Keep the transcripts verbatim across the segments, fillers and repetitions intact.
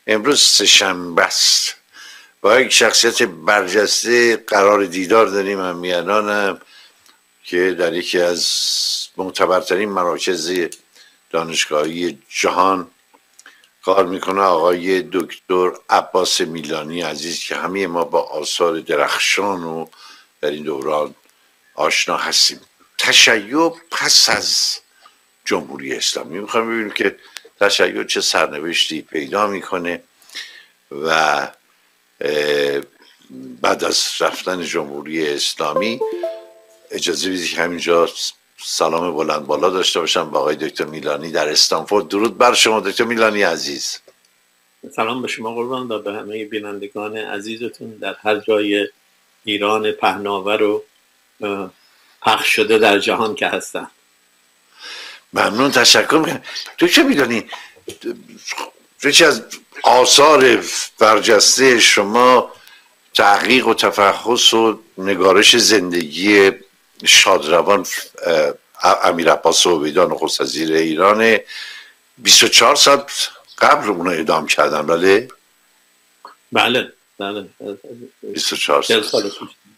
امروز سه‌شنبه است، با یک شخصیت برجسته قرار دیدار داریم. هم میانانم که در یکی از معتبرترین مراکز دانشگاهی جهان کار میکنه، آقای دکتر عباس میلانی عزیز که همه ما با آثار درخشان و در این دوران آشنا هستیم. تشیع پس از جمهوری اسلامی، میخوام ببینیم که تشیع چه سرنوشتی پیدا میکنه و بعد از رفتن جمهوری اسلامی. اجازه بدید که همینجا سلام بلند بالا داشته باشم با آقای دکتر میلانی در استنفورد. درود بر شما دکتر میلانی عزیز. سلام به شما قربان و به همه بینندگان عزیزتون در هر جای ایران پهناور و پخش شده در جهان که هستن. ممنون، تشکر میکنم. دکتر میلانی، یکی از آثار برجسته شما تحقیق و تفحص و نگارش زندگی شادروان امیر عباس عبیدان نخست وزیر ایران. بیست و چهار سال قبل اونو اعدام کردن. بله بله بله بیست و چهار سال.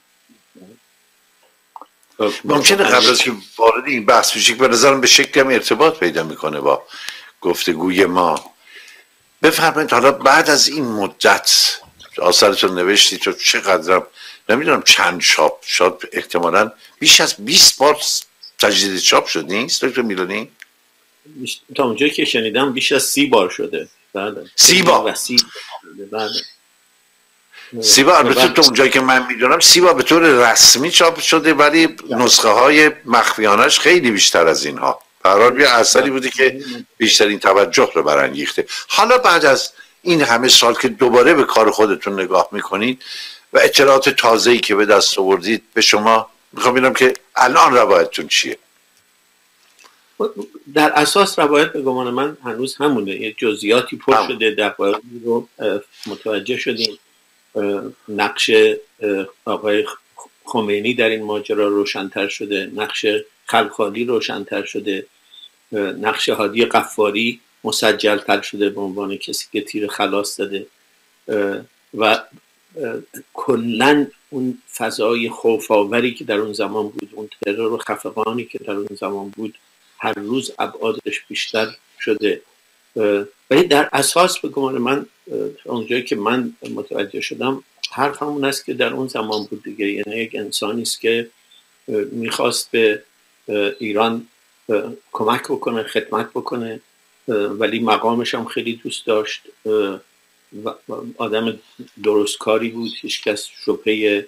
ممکنه قبل از که وارد این بحث بشیم به نظرم به شکل هم ارتباط پیدا میکنه با گفتگوی ما. بفرمایید حالا بعد از این مدت آثارتون نوشتی تو چقدرم نمیدونم چند چاپ شد، احتمالاً بیش از بیست بار تجدید چاپ شد نیست دکتر میلانی؟ تا اونجایی که شنیدم بیش از سی بار شده. بله سی بار سی بله سی بار. البته تو اونجایی که من میدونم سی بار به طور رسمی چاپ شده، ولی نسخه های مخفیانش خیلی بیشتر از اینها. برای یه اثری بوده که بیشترین توجه رو برانگیخته. حالا بعد از این همه سال که دوباره به کار خودتون نگاه میکنید و اطلاعات تازه‌ای که به دست آوردید، به شما میخوام ببینم که الان روایتتون چیه؟ در اساس روایت به گمان من هنوز همونه. یه جزئیاتی پر هم. شده، دقایقی رو متوجه شدیم. نقش آقای خمینی در این ماجرا روشن‌تر شده، نقش خلخالی روشن‌تر شده، نقش هادی قفاری مسجل‌تر شده به عنوان کسی که تیر خلاص داده و کلاً اون فضای خوف‌آوری که در اون زمان بود، اون ترور و خفقانی که در اون زمان بود، هر روز ابعادش بیشتر شده. ولی در اساس به گمان من اونجایی که من متوجه شدم حرف همون است که در اون زمان بود دیگه. یعنی یک انسانی است که میخواست به ایران کمک بکنه، خدمت بکنه، ولی مقامش هم خیلی دوست داشت. آدم درستکاری بود، هیچ کس شبهه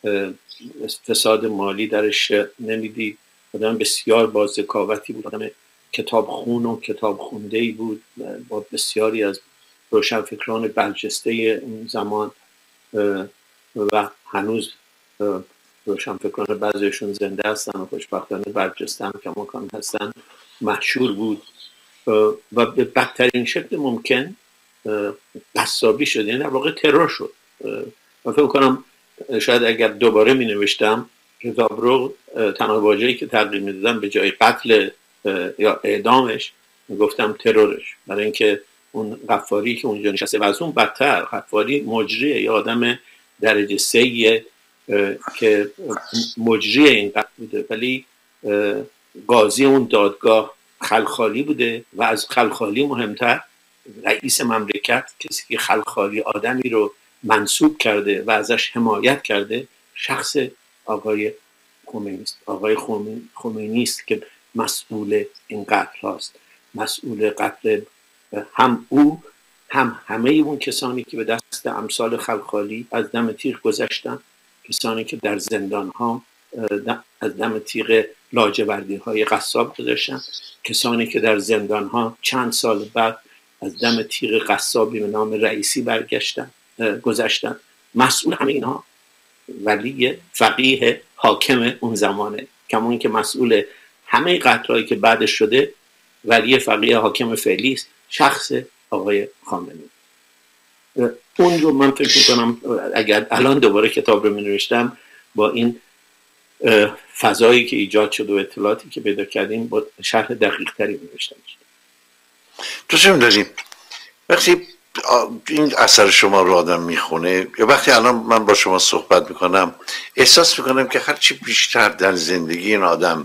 فساد مالی درش نمیدید. آدم بسیار با ذکاوتی بود، آدم کتاب خون و کتاب خونده‌ای بود با بسیاری از روشنفکران برجسته اون زمان و هنوز روشنفکران بعضیشون زنده هستن و خوشبختانه برجسته هم کماکان هستن. مشهور بود و به بدترین شکل ممکن قصابی شد، یعنی در واقع ترور شد. من فکر کنم شاید اگر دوباره می نوشتم کتاب رو، تنها واژه‌ای که تغییر می دادم به جای قتل یا اعدامش گفتم ترورش، برای اینکه اون غفاری که اونجا نشسته و از اون بدتر غفاری مجریه، یا آدم درجه سه که مجری این قتل بوده، ولی قاضی اون دادگاه خلخالی بوده و از خلخالی مهمتر رئیس مملکت، کسی که خلخالی آدمی رو منصوب کرده و ازش حمایت کرده، شخص آقای خمینی است. آقای خمینی است که مسئول این قتل هاست، مسئول قتل هم او هم همه اون کسانی که به دست امثال خلخالی از دم تیغ گذشتن، کسانی که در زندان ها از دم تیغ لاجوردی های قصاب گذشتن، کسانی که در زندان ها چند سال بعد از دم تیغ قصابی به نام رئیسی برگشتن گذشتن. مسئول همه اینها ولی فقیه حاکم اون زمانه، کمون که مسئول همه قتل‌هایی که بعدش شده ولی فقیه حاکم فعلی است، شخص آقای خامنه‌ای. اون رو من فکر می‌کنم اگر الان دوباره کتاب رو می‌نوشتم با این فضایی که ایجاد شد و اطلاعاتی که پیدا کردیم با شرح دقیق‌تری می‌نوشتم. تو چه می‌دونیم وقتی این اثر شما رو آدم میخونه یا وقتی الان من با شما صحبت میکنم احساس میکنم که هرچی بیشتر در زندگی این آدم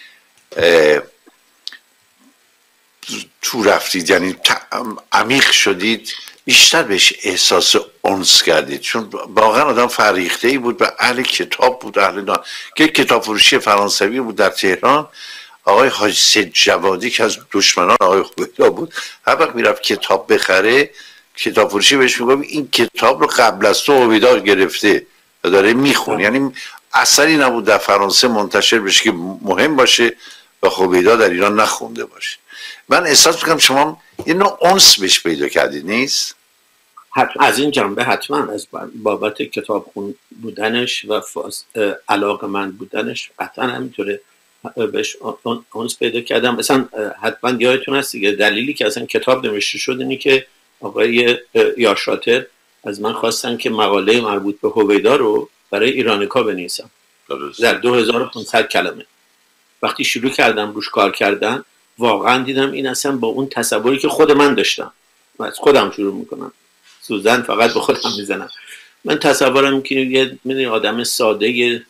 تو رفتید، یعنی عمیق شدید، بیشتر بهش احساس انس کردید، چون واقعا آدم فریخته ای بود و اهل کتاب بود، اهل دان که کتاب فروشی فرانسوی بود در تهران. آقای حاج سید جوادی که از دشمنان آقای هویدا بود، هر وقت میرفت کتاب بخره کتاب فروشی بهش میگفت این کتاب رو قبل از تو هویدا گرفته و داره میخونه. یعنی اثری نبود در فرانسه منتشر بشه که مهم باشه و هویدا در ایران نخونده باشه. من احساس میکنم شما یه نوع انس بهش پیدا کردید، نیست؟ از این جنبه حتما از بابت کتاب خون بودنش و علاقه‌مند بودنش قطعا همینطوره بهش انس پیدا کردم. مثلا حتما یادتون هست دیگه دلیلی که اصلا کتاب نوشته شد اینی که آقای یاشاتر از من خواستن که مقاله مربوط به هویدا رو برای ایرانیکا بنویسم در دو هزار و پانصد کلمه. وقتی شروع کردم روش کار کردن واقعا دیدم این اصلا با اون تصوری که خود من داشتم، من از خودم شروع میکنم، سوزن فقط به خودم میزنم. من تصورم که یه آدم ساده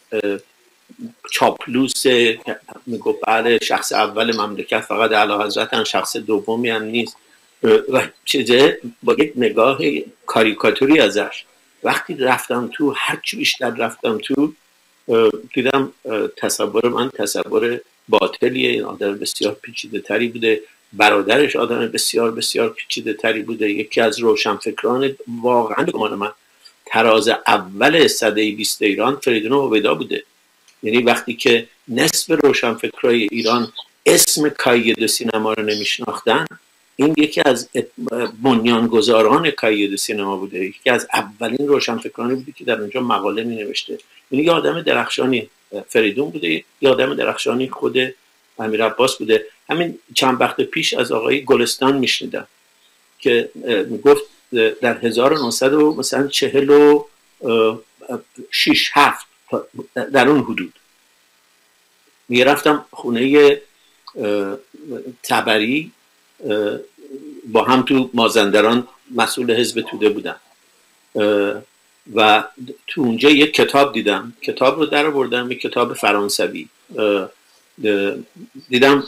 چاپلوس میگفت بله شخص اول مملکت فقط اعلیحضرتن، شخص دومی هم نیست و چیزه، با یک نگاه کاریکاتوری ازش. وقتی رفتم تو، هرچی بیشتر رفتم تو، دیدم تصور من تصور باطلیه. این آدم بسیار پیچیده تری بوده، برادرش آدم بسیار بسیار پیچیده تری بوده. یکی از روشنفکران واقعا به گمان من تراز اول سده بیست ایران فریدون هویدا بوده. یعنی وقتی که نصف روشنفکرای ایران اسم کایه سینما رو نمیشناختن، این یکی از بنیانگذاران کایه سینما بوده، یکی از اولین روشنفکرانی بوده که در اونجا مقاله می نوشته. یعنی یه آدم درخشانی فریدون بوده، یه آدم درخشانی خود امیر عباس بوده. همین چند وقت پیش از آقای گلستان میشنیدم که میگفت در هزار و نهصد و مثلا چهل و شش هفت در اون حدود میرفتم خونه تبری، با هم تو مازندران مسئول حزب توده بودن و تو اونجا یک کتاب دیدم، کتاب رو در آوردم، یک کتاب فرانسوی دیدم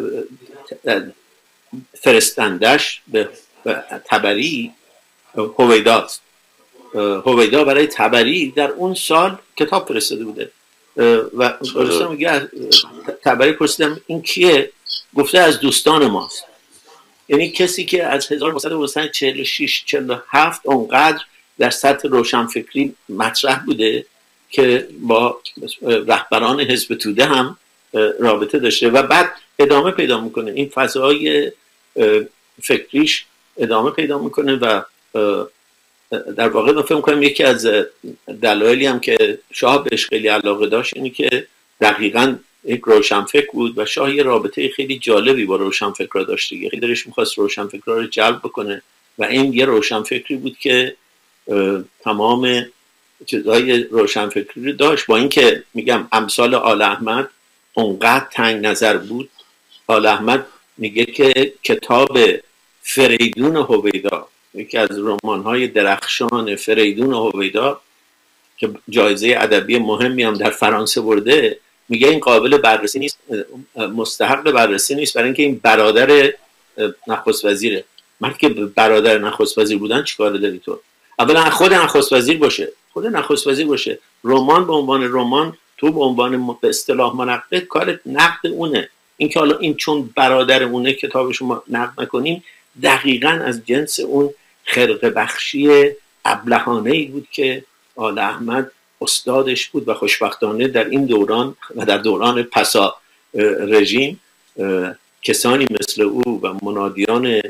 فرستندش به تبری هویداست. هویدا برای تبری در اون سال کتاب فرستاده بوده و گفتم میگه تبری پرسیدم این کیه؟ گفته از دوستان ماست. یعنی کسی که از هزار و نهصد و چهل و شش چهل و هفت اونقدر در سطح روشنفکری مطرح بوده که با رهبران حزب توده هم رابطه داشته و بعد ادامه پیدا میکنه، این فضای فکریش ادامه پیدا میکنه و در واقع من فکر میکنم یکی از دلایلی هم که شاه بهش خیلی علاقه داشت اینی که دقیقاً یک روشنفکر بود و شاه یه رابطه خیلی جالبی با روشنفکرها داشت دیگه، خیلی دلش میخواست روشنفکرها رو جلب بکنه و این یه روشنفکری بود که تمام چیزهای روشنفکری رو داشت. با اینکه میگم امثال آل احمد اونقدر تنگ نظر بود، آل احمد میگه که کتاب فریدون هویدا، یکی از رمان‌های درخشان فریدون هویدا که جایزه ادبی مهمی هم در فرانسه برده، میگه این قابل بررسی نیست، مستحق بررسی نیست، برای اینکه این برادر نخست وزیره. من که برادر نخست وزیر بودن چیکار داری تو؟ اولا خود نخست وزیر باشه، خود نخست وزیر باشه، رمان به عنوان رمان، تو به عنوان به اصطلاح منقد، کار نقد اونه. این که حالا این چون برادر اونه کتابشو ما نقد نکنیم، دقیقاً از جنس اون خرقه بخشی ابلهانه‌ای بود که آل احمد استادش بود و خوشبختانه در این دوران و در دوران پسا رژیم کسانی مثل او و منادیان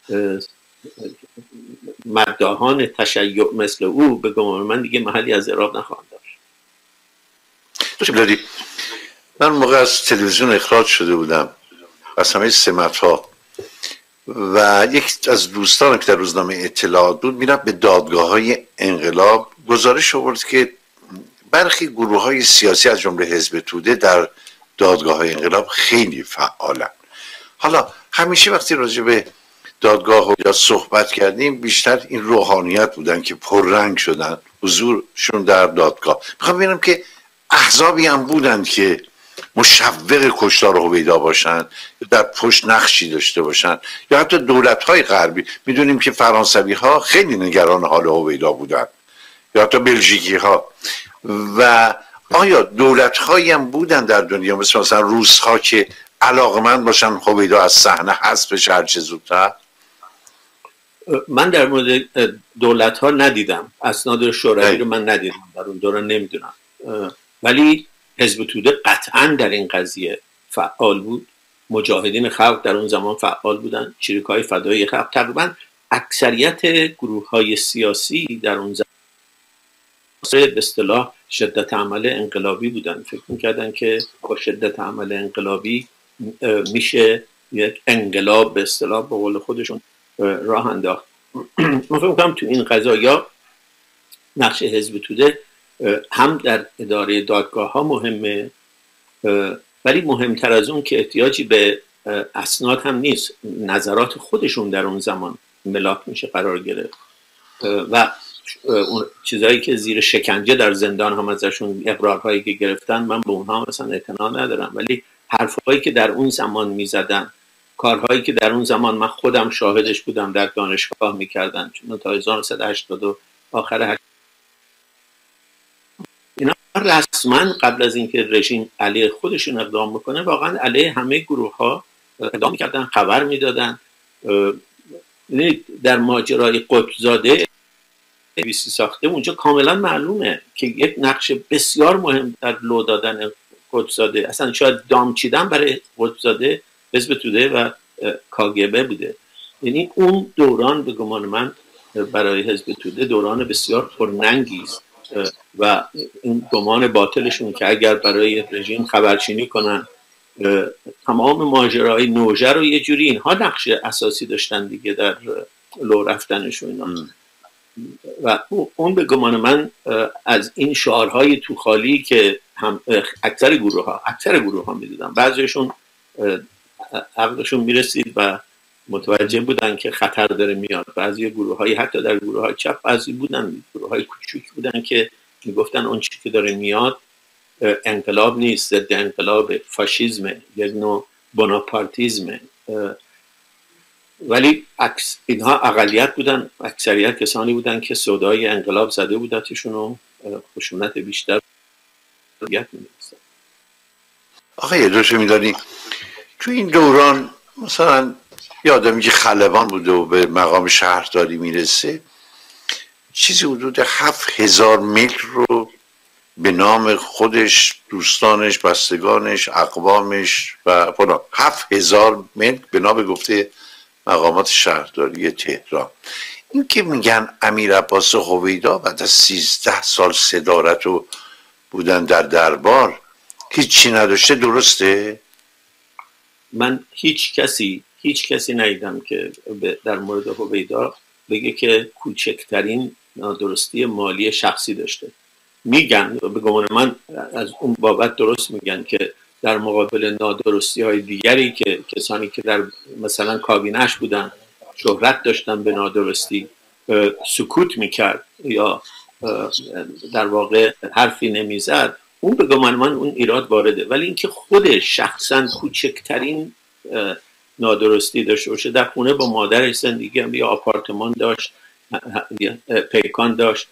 مداحان تشیع مثل او به گمان من دیگه محلی از اعراب نخواهند داشت. دوست من موقع از تلویزیون اخراج شده بودم از همه سمت‌ها و یک از دوستان که در روزنامه اطلاعات بود میرفت به دادگاه‌های انقلاب گزارش آورد که برخی گروه‌های سیاسی از جمله حزب توده در دادگاه‌های انقلاب خیلی فعالن. حالا همیشه وقتی راجع به دادگاه یا صحبت کردیم بیشتر این روحانیت بودن که پررنگ شدن حضورشون در دادگاه. میخوام ببینم که احزابی هم بودن که مشوق کشتار هویدا باشن یا در پشت نقشی داشته باشن یا حتی دولت‌های غربی. میدونیم که فرانسوی ها خیلی نگران حال هویدا بودن یا حتی بلژیکی ها. و آیا دولت‌هایی هم بودن در دنیا مثل مثلا روس ها که علاقمند باشن هویدا از صحنه حذف بشه هر چه زودتر؟ من در مورد دولت ها ندیدم، اسناد شوروی رو من ندیدم، در اون دوران نمیدونم، ولی حزب توده قطعا در این قضیه فعال بود. مجاهدین خلق در اون زمان فعال بودن، چریک‌های فدایی خلق. تقریبا اکثریت گروه های سیاسی در اون زمان به اصطلاح شدت عمل انقلابی بودن. فکر می‌کردن که با شدت عمل انقلابی میشه یک انقلاب به اصطلاح به قول خودشون راه انداخت. من فکر می‌کنم تو این قضایا نقش حزب توده هم در اداره دادگاه ها مهمه، ولی مهمتر از اون که احتیاجی به اسناد هم نیست، نظرات خودشون در اون زمان ملاک میشه قرار گرفت و اون چیزایی که زیر شکنجه در زندان هم ازشون اقرارهایی که گرفتن من به اونها مثلا اعتنا ندارم، ولی حرفهایی که در اون زمان میزدن، کارهایی که در اون زمان من خودم شاهدش بودم در دانشگاه میکردن، چون تا هزار و نهصد و هشتاد و آخر اینا رسما قبل از اینکه رژیم علیه خودشون اقدام بکنه واقعا علیه همه گروه ها اقدام میکردن، خبر میدادن. در ماجرای قطب‌زاده بیسی ساخته اونجا کاملا معلومه که یک نقش بسیار مهم در لو دادن قطب‌زاده، اصلا شاید دام چیدن برای قطب‌زاده حزب توده و کاگبه بوده. یعنی اون دوران به گمان من برای حزب توده دوران بسیار پرننگی است و این گمان باطلشون که اگر برای رژیم خبرچینی کنن تمام ماجرای نوژه رو یه جوری اینها نقش اساسی داشتن دیگه در لو رفتنشون. و اون به گمان من از این شعارهای توخالی که هم اکثر گروه ها اکثر گروه ها میدیدن، بعضیشون عقلشون میرسید و متوجه بودن که خطر داره میاد، بعضی گروه هایی حتی در گروه های چپ بعضی بودن گروه های کوچیک بودن که میگفتن اون چیزی که داره میاد انقلاب نیست، ضد انقلاب، فاشیسم، یک نوع بناپارتیزم. ولی اکس اینها اقلیت بودن، اکثریت کسانی بودن که صدای انقلاب زده بودتشون و خشونت بیشتر یاد می‌دونستن. آقای دکتر میدانی تو این دوران مثلا یادم که خلبان بوده و به مقام شهرداری میرسه، چیزی حدود هفت هزار ملک رو به نام خودش، دوستانش، بستگانش، اقوامش و فلان، هفت هزار ملک به نام گفته مقامات شهرداری تهران. این که میگن امیر عباس هویدا بعد از سیزده سال صدارت رو بودن در دربار هیچی نداشته، درسته؟ من هیچ کسی هیچ کسی ندیدم که در مورد هویدا بگه که کوچکترین نادرستی مالی شخصی داشته. میگن به گمان من از اون بابت درست میگن که در مقابل نادرستی های دیگری که کسانی که در مثلا کابینش بودن شهرت داشتن به نادرستی سکوت میکرد یا در واقع حرفی نمیزد، اون به گمان من اون ایراد وارده. ولی اینکه خودش شخصا کوچکترین نادرستی داشته باشه، در خونه با مادرش زندگی هم یا آپارتمان داشت، پیکان داشت،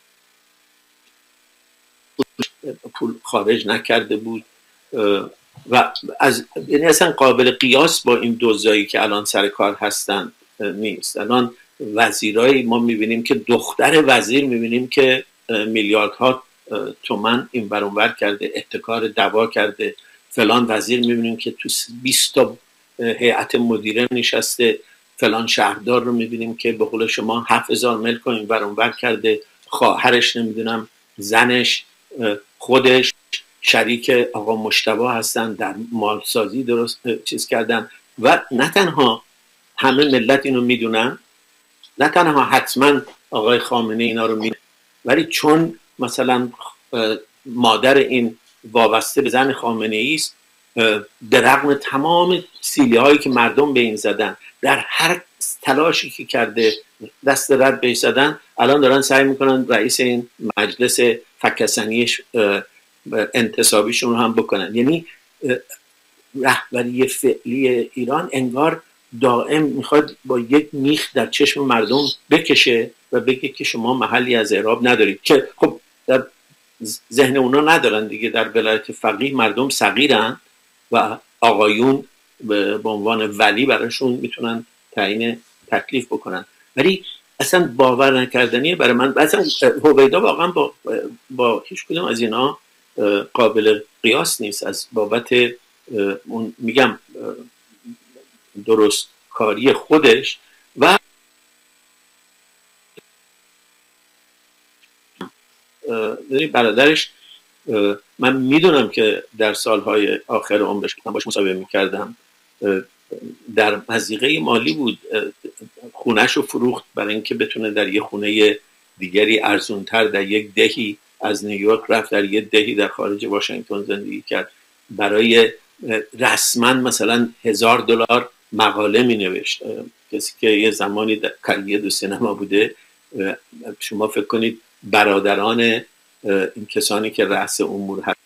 پول خارج نکرده بود و از یعنی اصلا قابل قیاس با این دوزایی که الان سر کار هستن نیست. الان وزیرای ما میبینیم که دختر وزیر میبینیم که میلیاردها تومان این بر اون ور کرده، احتکار دوا کرده. فلان وزیر میبینیم که تو بیست تا هیئت مدیره نشسته. فلان شهردار رو میبینیم که به قول شما هفت هزار ملک این بر اون ور کرده. خواهرش نمیدونم، زنش، خودش شریک آقا مجتبی هستن، در مالسازی درست چیز کردن. و نه تنها همه ملت اینو میدونن، نه تنها حتما آقای خامنه اینا رو میدونن، ولی چون مثلا مادر این وابسته به زن خامنه ای است، در رغم تمام سیلی هایی که مردم به این زدن، در هر تلاشی که کرده دست رد بهش زدن، الان دارن سعی میکنن رئیس این مجلس فکسنیش انتصابیشون رو هم بکنن. یعنی رهبری فعلی ایران انگار دائم میخواد با یک میخ در چشم مردم بکشه و بگه که شما محلی از اعراب ندارید، که خب در ذهن اونا ندارن دیگه. در ولایت فقیه مردم صغیرن و آقایون به عنوان ولی براشون میتونن تعیین تکلیف بکنن، ولی اصلا باور نکردنیه برای من. اصلا هویدا واقعا با با هیچ کدوم از اینا قابل قیاس نیست، از بابت اون میگم درست کاری خودش. و برادرش من میدونم که در سالهای آخر عمرش من باش مصاحبه میکردم، در مضیقه مالی بود، خونهش رو فروخت برای اینکه بتونه در یه خونه دیگری ارزونتر در یک دهی از نیویورک رفت در یک دهی در خارج واشنگتن زندگی کرد. برای رسما مثلا هزار دلار مقاله می نوشت. کسی که یه زمانی در کلیه دو سینما بوده، شما فکر کنید برادران این کسانی که رأس امور هست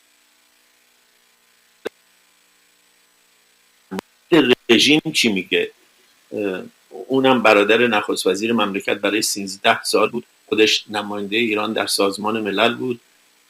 رژیم چی میگه. اونم برادر نخست وزیر مملکت برای سیزده سال بود، خودش نماینده ایران در سازمان ملل بود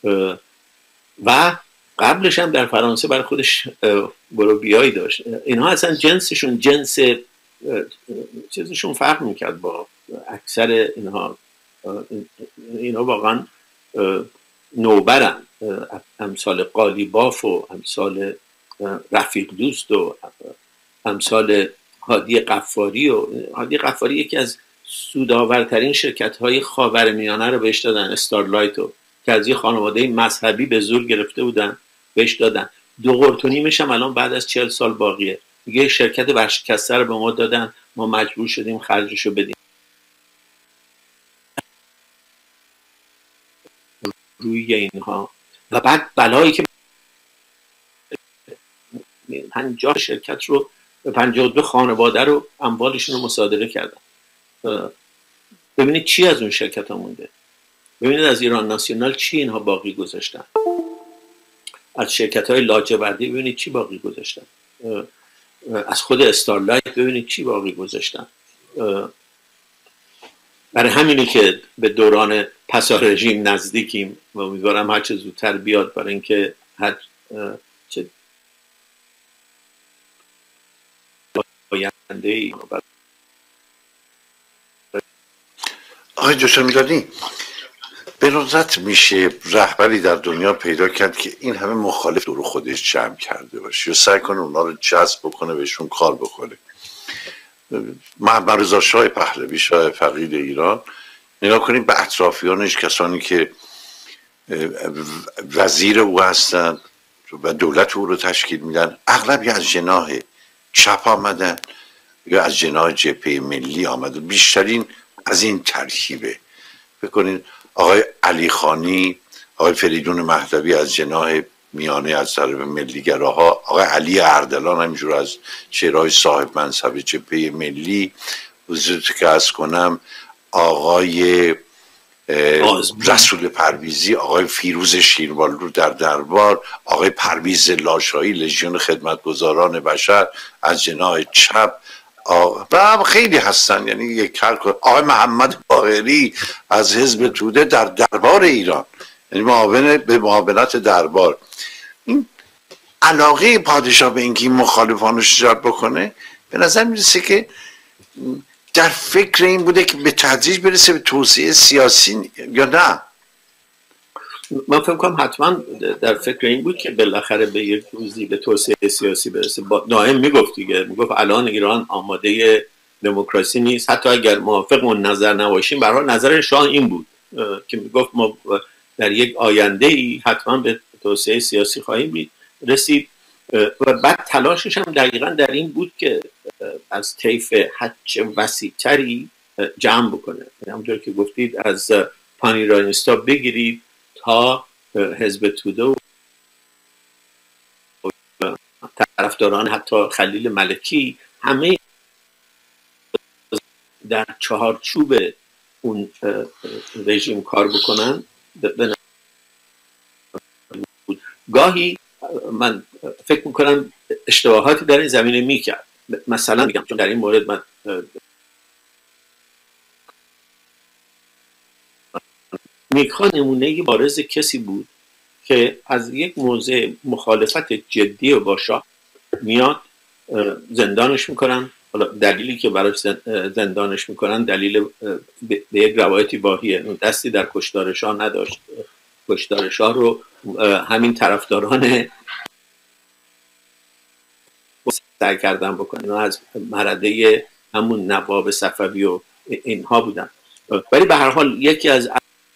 و قبلش هم در فرانسه برای خودش برو بیایی داشت. اینها اصلا جنسشون جنس چیزشون فرق میکرد با اکثر اینها. اینها واقعا نوبرن، امثال قالیباف و امثال رفیق دوست و امثال هادی قفاری. و هادی قفاری یکی از سودآورترین شرکت های خاورمیانه رو بهش دادن، استارلایتو، که از یه خانواده مذهبی به زور گرفته بودن بهش دادن. دو قرط و نیمش هم الان بعد از چهل سال باقیه. میگه شرکت ورشکسته رو به ما دادن، ما مجبور شدیم خرجشو بدیم. روی اینها و بعد بلایی که پنجاه شرکت رو پنجاه و دو خانواده رو اموالشون رو مصادره کردن. ببینید چی از اون شرکت ها مونده، ببینید از ایران ناسیونال چی اینها باقی گذاشتن، از شرکت های لاجوردی ببینید چی باقی گذاشتن، از خود استارلایت ببینید چی باقی گذاشتن. برای همینی که به دوران پسا رژیم نزدیکیم و امیدوارم هر چه زودتر بیاد، برای اینکه هر چه آینده ای. آقای دکتر میلانی، به ندرت میشه رهبری در دنیا پیدا کرد که این همه مخالف دور خودش جمع کرده باشه یا سعی کنه اونا رو جذب بکنه بهشون کار بکنه. محمد رضا شاه پهلوی، شاه فقید ایران، نگاه کنید به اطرافیانش، کسانی که وزیر او هستند و دولت او رو تشکیل میدن، اغلب یا از جناح چپ آمدن یا از جناح جبهه ملی آمدن. بیشترین از این ترکیبه. بکنید آقای علی خانی، آقای فریدون مهدوی از جناح میانه از طرف ملیگراها، آقای علی اردلان همینجور از چهرهای صاحب منصب جبهه ملی، حضورت که از کنم آقای رسول پرویزی، آقای فیروز شیروالو در دربار، آقای پرویز لاشایی لژیون خدمتگزاران بشر از جناح چپ و خیلی هستن. یعنی یک آقای محمد باقری از حزب توده در دربار ایران، یعنی معاون به معاونت دربار. این علاقه پادشاه به اینکه این مخالفانش جلب بکنه به نظر میرسه که در فکر این بوده که به تدریج برسه به توسعه سیاسی، یا نه؟ من فکر کنم حتما در فکر این بود که بالاخره به یک روزی به توسعه سیاسی برسه. دائم میگفت دیگه، میگفت الان ایران آماده دموکراسی نیست. حتی اگر موافق اون نظر نباشیم، به هر حال نظر شاه این بود که میگفت ما در یک آینده ای حتما به توسعه سیاسی خواهیم رسید. و بعد تلاشش هم دقیقا در این بود که از طیف حج وسیع‌تری جمع بکنه. همونطور که گفتید از پانیرانیستا بگیرید تا حزب توده و طرفداران حتی خلیل ملکی، همه در چهارچوب اون رژیم کار بکنن به بود. گاهی من فکر میکنم اشتباهاتی در این زمینه میکرد. مثلا میگم چون در این مورد من میخوام نمونه بارز کسی بود که از یک موضع مخالفت جدی و با شاه میاد زندانش میکنن. حالا دلیلی که براش زندانش میکنن دلیل به یک روایتی واهیه، دستی در کشتار شاه نداشت. کشتار شاه رو همین طرفداران سعی کردن بکنن، از مرده همون نواب صفوی و اینها بودن. ولی به هر حال یکی از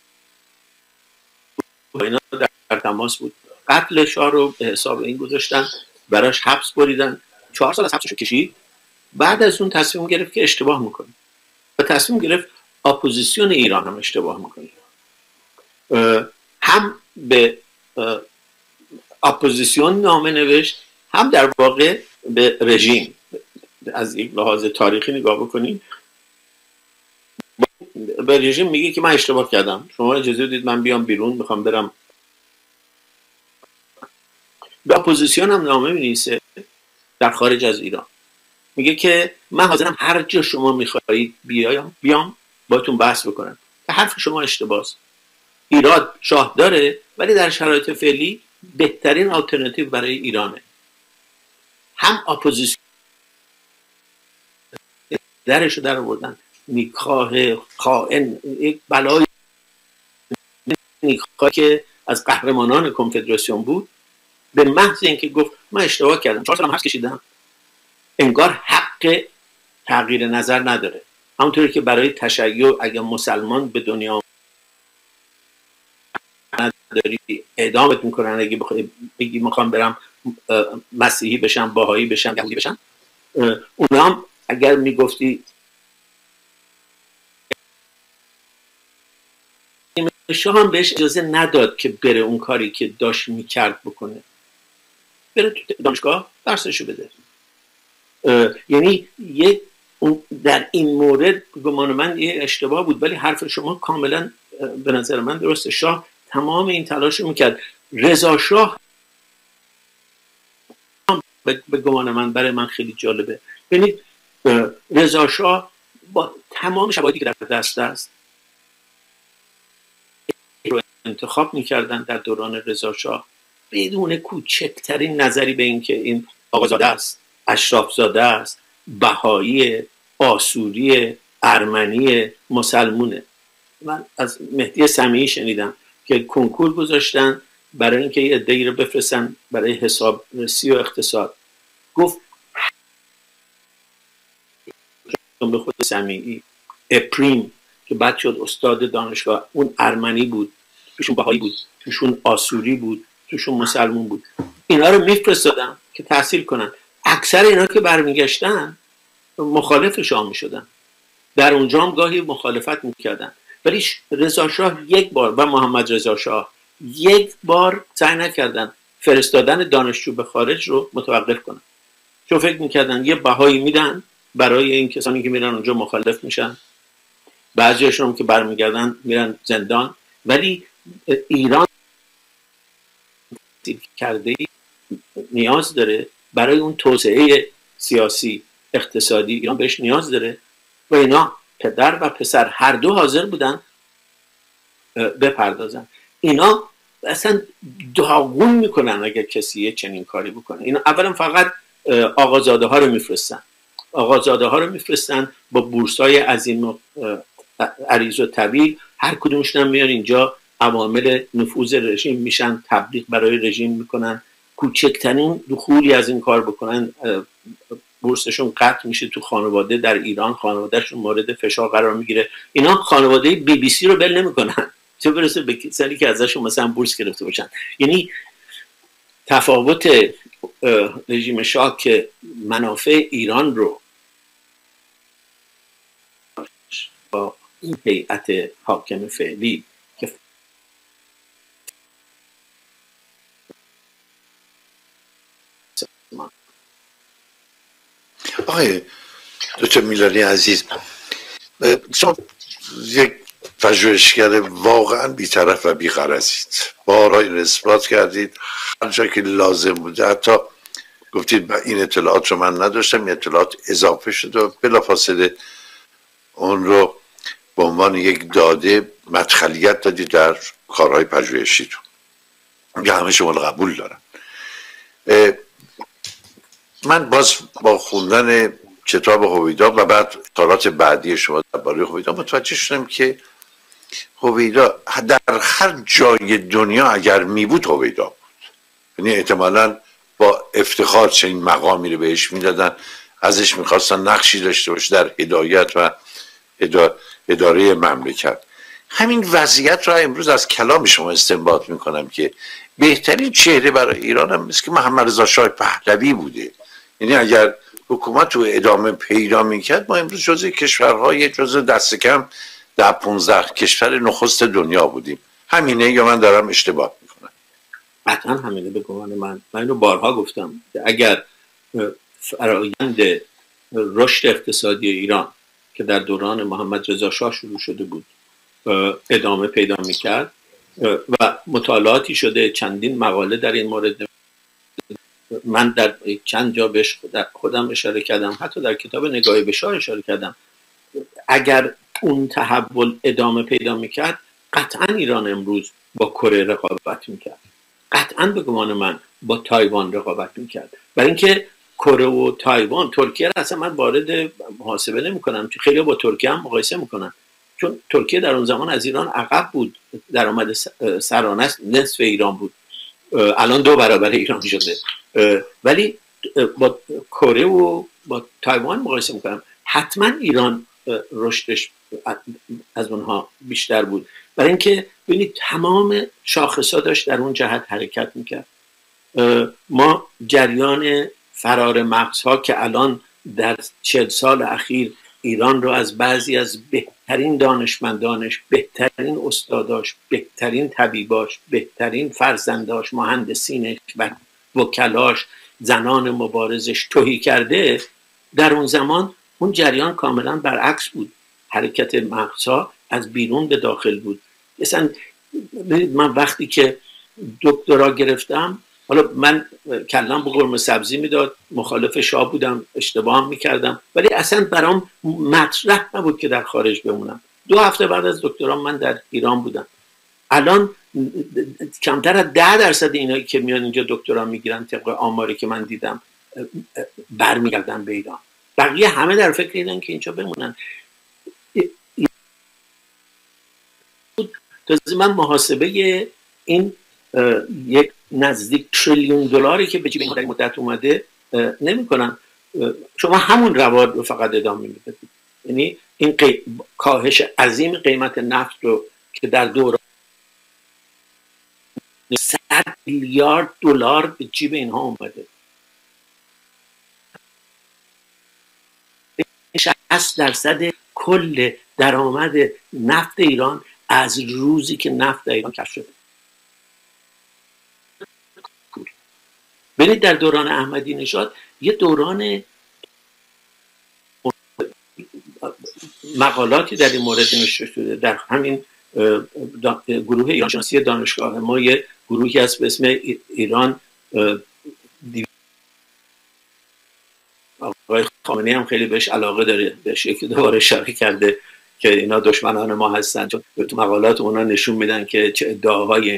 اینا در تماس بود. قتل شاه رو به حساب این گذاشتن، براش حبس بریدن، چهار سال از حبسش کشید. بعد از اون تصمیم گرفت که اشتباه میکنه و تصمیم گرفت اپوزیسیون ایران هم اشتباه میکنه. هم به اپوزیسیون نامه نوشت، هم در واقع به رژیم. از یک لحاظ تاریخی نگاه بکنید، به رژیم میگه که من اشتباه کردم، شما اجازه بدید من بیام بیرون، میخوام برم. به اپوزیسیون هم نامه می‌نویسه در خارج از ایران، میگه که من حاضرم هر جا شما میخواهید بیایم بیام باتون بحث بکنم که حرف شما اشتباهه. ایراد شاه داره ولی در شرایط فعلی بهترین آلترناتیو برای ایرانه. هم اپوزیسیون درشو در آوردن، نیکخواه خائن، یک بلای نیکخواه که از قهرمانان کنفدراسیون بود، به محض اینکه گفت من اشتباه کردم، چهار سالم حبس کشیدم، انگار حق تغییر نظر نداره. همونطوری که برای تشیع اگه مسلمان به دنیا نداری اعدامت میکنن، اگه بخوای بگی میخوام برم مسیحی بشم، باهایی بشم، یهودی بشم، اونا هم اگر میگفتی شاه هم بهش اجازه نداد که بره اون کاری که داشت میکرد بکنه، بره تو دانشگاه درسشو بده. یعنی یک در این مورد گمان من یه اشتباه بود، ولی حرف شما کاملا به نظر من درسته. شاه تمام این تلاش رو میکرد. رضا شاه به گمان من برای من خیلی جالبه. ببینید رضا شاه با تمام شواهدی که در دست است رو انتخاب میکردن در دوران رضا شاه بدون کوچکترین نظری به این که این آقازاده است، اشرافزاده است، بهایی، آسوری، ارمنی، مسلمونه. من از مهدی سمیعی شنیدم که کنکور گذاشتن برای اینکه یه عده‌ای رو بفرستن برای حسابرسی و اقتصاد. گفت به خود سمیعی اپریم که بعد شد استاد دانشگاه، اون ارمنی بود، توشون بهایی بود، توشون آسوری بود، توشون مسلمون بود. اینا رو میفرستادن که تحصیل کنن. اکثر اینا که برمیگشتن مخالف شاه میشدن، در اونجا هم گاهی مخالفت میکردن. ولی رضا شاه یک بار و محمد رضا شاه یک بار سعی نکردن فرستادن دانشجو به خارج رو متوقف کنن، چون فکر میکردن یه بهایی میدن برای این کسانی که میرن اونجا مخالف میشن، بعضیشون هم که برمیگردن میرن زندان. ولی ایران کرده نیاز داره برای اون توسعه سیاسی اقتصادی، ایران بهش نیاز داره و اینا پدر و پسر هر دو حاضر بودن بپردازن. اینا اصلا داغون میکنن اگر کسی چنین کاری بکنه. اینا اولا فقط آقازاده ها رو میفرستن، آقازاده ها رو میفرستن با بورسای عظیم و عریض و طویل، هر کدومشون هم میان اینجا عوامل نفوذ رژیم میشن، تبلیغ برای رژیم میکنن. کوچکترین دخولی از این کار بکنن بورسشون قطع میشه تو خانواده در ایران، خانوادهشون مورد فشار قرار میگیره. اینا خانواده بی بی سی رو بل نمیکنن، چه برسه به کسانی که ازشون مثلا بورس گرفته باشن. یعنی تفاوت رژیم شاه که منافع ایران رو با این هیئت حاکم فعلی که آقای دکتر میلانی عزیز، شما یک پژوهشگر واقعا بی‌طرف و بی‌غرضید، بارها این اثبات کردید، هر جا که لازم بوده حتی گفتید این اطلاعات رو من نداشتم، این اطلاعات اضافه شده و بلافاصله اون رو به عنوان یک داده مدخلیت دادید در کارهای پژوهشیتون که همه شما رو قبول دارن. من باز با خوندن کتاب هویدا و بعد کارات بعدی شما درباره هویدا متوجه شدم که هویدا در هر جای دنیا اگر می بود هویدا بود، یعنی احتمالاً با افتخار چنین مقامی رو بهش میدادن، ازش میخواستن نقشی داشته باشه در هدایت و اداره مملکت. همین وضعیت را امروز از کلام شما استنباط میکنم که بهترین چهره برای ایران هم مثل که محمد رضا شاه پهلوی بوده. یعنی اگر حکومت رو ادامه پیدا میکرد ما امروز جزء کشورهای جزء دست کم ده پونزده کشور نخست دنیا بودیم. همینه یا من دارم اشتباه میکنم؟ قطعا همینه. به گمان من من اینو بارها گفتم که اگر فرآیند رشد اقتصادی ایران که در دوران محمد رضا شاه شروع شده بود ادامه پیدا میکرد و مطالعاتی شده، چندین مقاله در این مورد من در چند جا بهش خودم اشاره کردم، حتی در کتاب نگاه به شاه اشاره کردم، اگر اون تحول ادامه پیدا میکرد قطعا ایران امروز با کره رقابت میکرد، قطعا به گمان من با تایوان رقابت میکرد. برای اینکه کره و تایوان، ترکیه را اصلا من وارد محاسبه نمی کنم، چون خیلی با ترکیه هم مقایسه میکنن، چون ترکیه در اون زمان از ایران عقب بود، درآمد سرانه نصف ایران بود، الان دو برابر ایران شده، ولی با کره و با تایوان مقایسه میکنم، حتما ایران رشدش از اونها بیشتر بود، برای اینکه ببینید تمام شاخص‌ها داشت در اون جهت حرکت میکرد. ما جریان فرار مغزها که الان در چهل سال اخیر ایران رو از بعضی از بهترین دانشمندانش، بهترین استاداش، بهترین طبیباش، بهترین فرزنداش، مهندسینش و وکلاش، زنان مبارزش تهی کرده، در اون زمان اون جریان کاملا برعکس بود، حرکت مغزها از بیرون به داخل بود. مثلا من وقتی که دکترا گرفتم، حالا من کلم به قرمه سبزی میداد، مخالف شاه بودم، اشتباه میکردم، ولی اصلا برام مطرح نبود که در خارج بمونم. دو هفته بعد از دکترا من در ایران بودم. الان کمتر از ده درصد اینایی که میان اینجا دکترا میگیرن طبق آماری که من دیدم برمیگردن به ایران، بقیه همه در فکر اینن که اینجا بمونن. تازه من محاسبه این یک نزدیک تریلیون دلاری که به جیب این مدت اومده نمی کنم. شما همون روال رو فقط ادامه میدید، یعنی این قی... کاهش عظیم قیمت نفت رو که در دوران صد میلیارد دلار به جیب اینها اومده، شصت درصد کل درآمد نفت ایران از روزی که نفت ایران کشف شده. ببینید در دوران احمدی نژاد یه دوران مقالاتی در این مورد نوشته شده، در همین گروه ایران شناسی دانشگاه ما یه گروهی هست به اسم ایران، آقای خامنه‌ای هم خیلی بهش علاقه داره، بهش یکی دوباره اشاره کرده که اینا دشمنان ما هستن، چون تو مقالات اونا نشون میدن که چه ادعاهای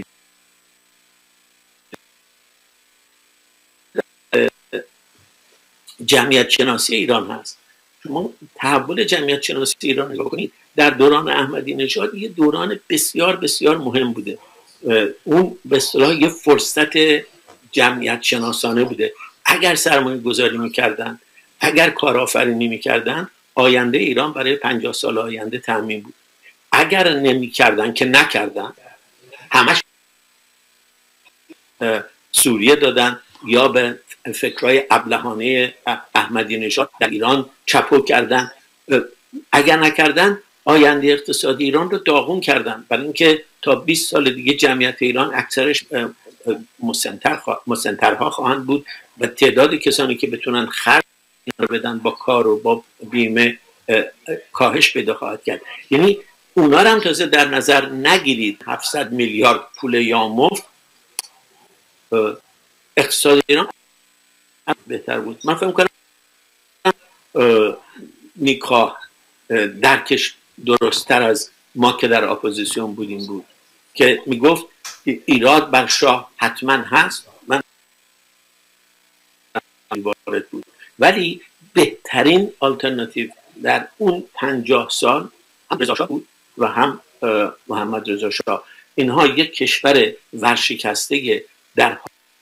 جمعیت شناسی ایران هست. شما تحول جمعیت شناسی ایران نگاه کنید، در دوران احمدی نژاد یه دوران بسیار بسیار مهم بوده، اون به اصطلاح یه فرصت جمعیت شناسانه بوده. اگر سرمایه گذاری میکردن، اگر کارآفرینی میکردن، آینده ایران برای پنجاه سال آینده تضمین بود. اگر نمیکردن که نکردن، همش سوریه دادن یا به فکرهای ابلهانه احمدی نژاد در ایران چپو کردن، اگر نکردن آینده اقتصادی ایران رو داغون کردن، برای اینکه تا بیست سال دیگه جمعیت ایران اکثرش مسنتر خوا... مسنترها خواهند بود و تعداد کسانی که بتونن خرج رو بدن با کار و با بیمه کاهش پیدا خواهد کرد. یعنی اونا رو هم تازه در نظر نگیرید. هفتصد میلیارد پول یامفت اقتصاد ایران بهتر بود. من فکر می‌کنم نیکا درکش درست‌تر از ما که در اپوزیسیون بودیم بود که میگفت ایراد بر شاه حتما هست، من وارد بود، ولی بهترین آلترناتیو در اون پنجاه سال هم رضا شاه بود و هم محمد رضا شاه. اینها یک کشور ورشکسته در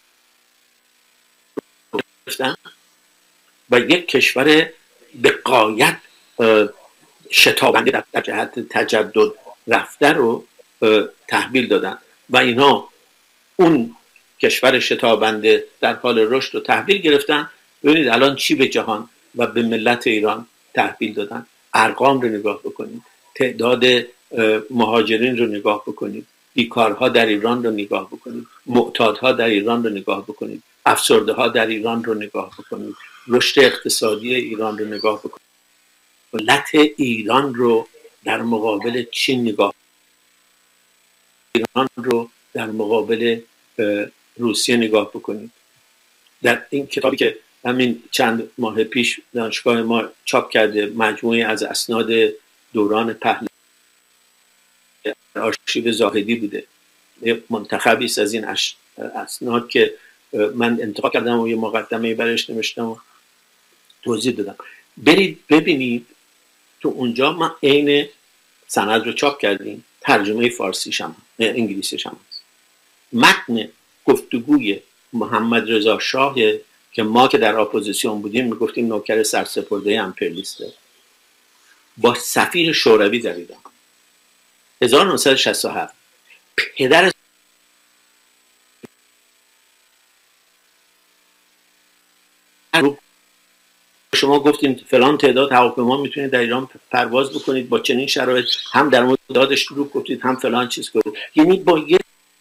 گرفتن و یک کشور به غایت شتابنده در جهت تجدد رفته رو تحویل دادن و اینها اون کشور شتابنده در حال رشد رو تحویل گرفتن. ببینید الان چی به جهان و به ملت ایران تحویل دادن. ارقام رو نگاه بکنید، تعداد مهاجرین رو نگاه بکنید، بیکارها در ایران رو نگاه بکنید، معتادها در ایران رو نگاه بکنید، افسرده ها در ایران رو نگاه بکنید، رشد اقتصادی ایران رو نگاه بکنید، ملت ایران رو در مقابل چین نگاه، ایران رو در مقابل روسیه نگاه بکنید. در این کتابی که همین چند ماه پیش دانشگاه ما چاپ کرده، مجموعی از اسناد دوران پهلوی، آرشیو زاهدی بوده، منتخبی است از این اسناد که من انتخاب کردم و یه مقدمه برش نوشتم و توضیح دادم. برید ببینید تو اونجا ما عین سند رو چاپ کردیم، ترجمه فارسیش هم انگلیسیش هم هست. متن گفتگوی محمد رضا شاه که ما که در اپوزیسیون بودیم میگفتیم نوکر سرسپرده امپریالیسته، با سفیر شوروی در ایران هزار و نهصد و شصت و هفت، پدر شما گفتین فلان تعداد هواپیما میتونید در ایران پرواز بکنید با چنین شرایط، هم در مورد دادش رو گفتید هم فلان چیز کنید. یعنی با یه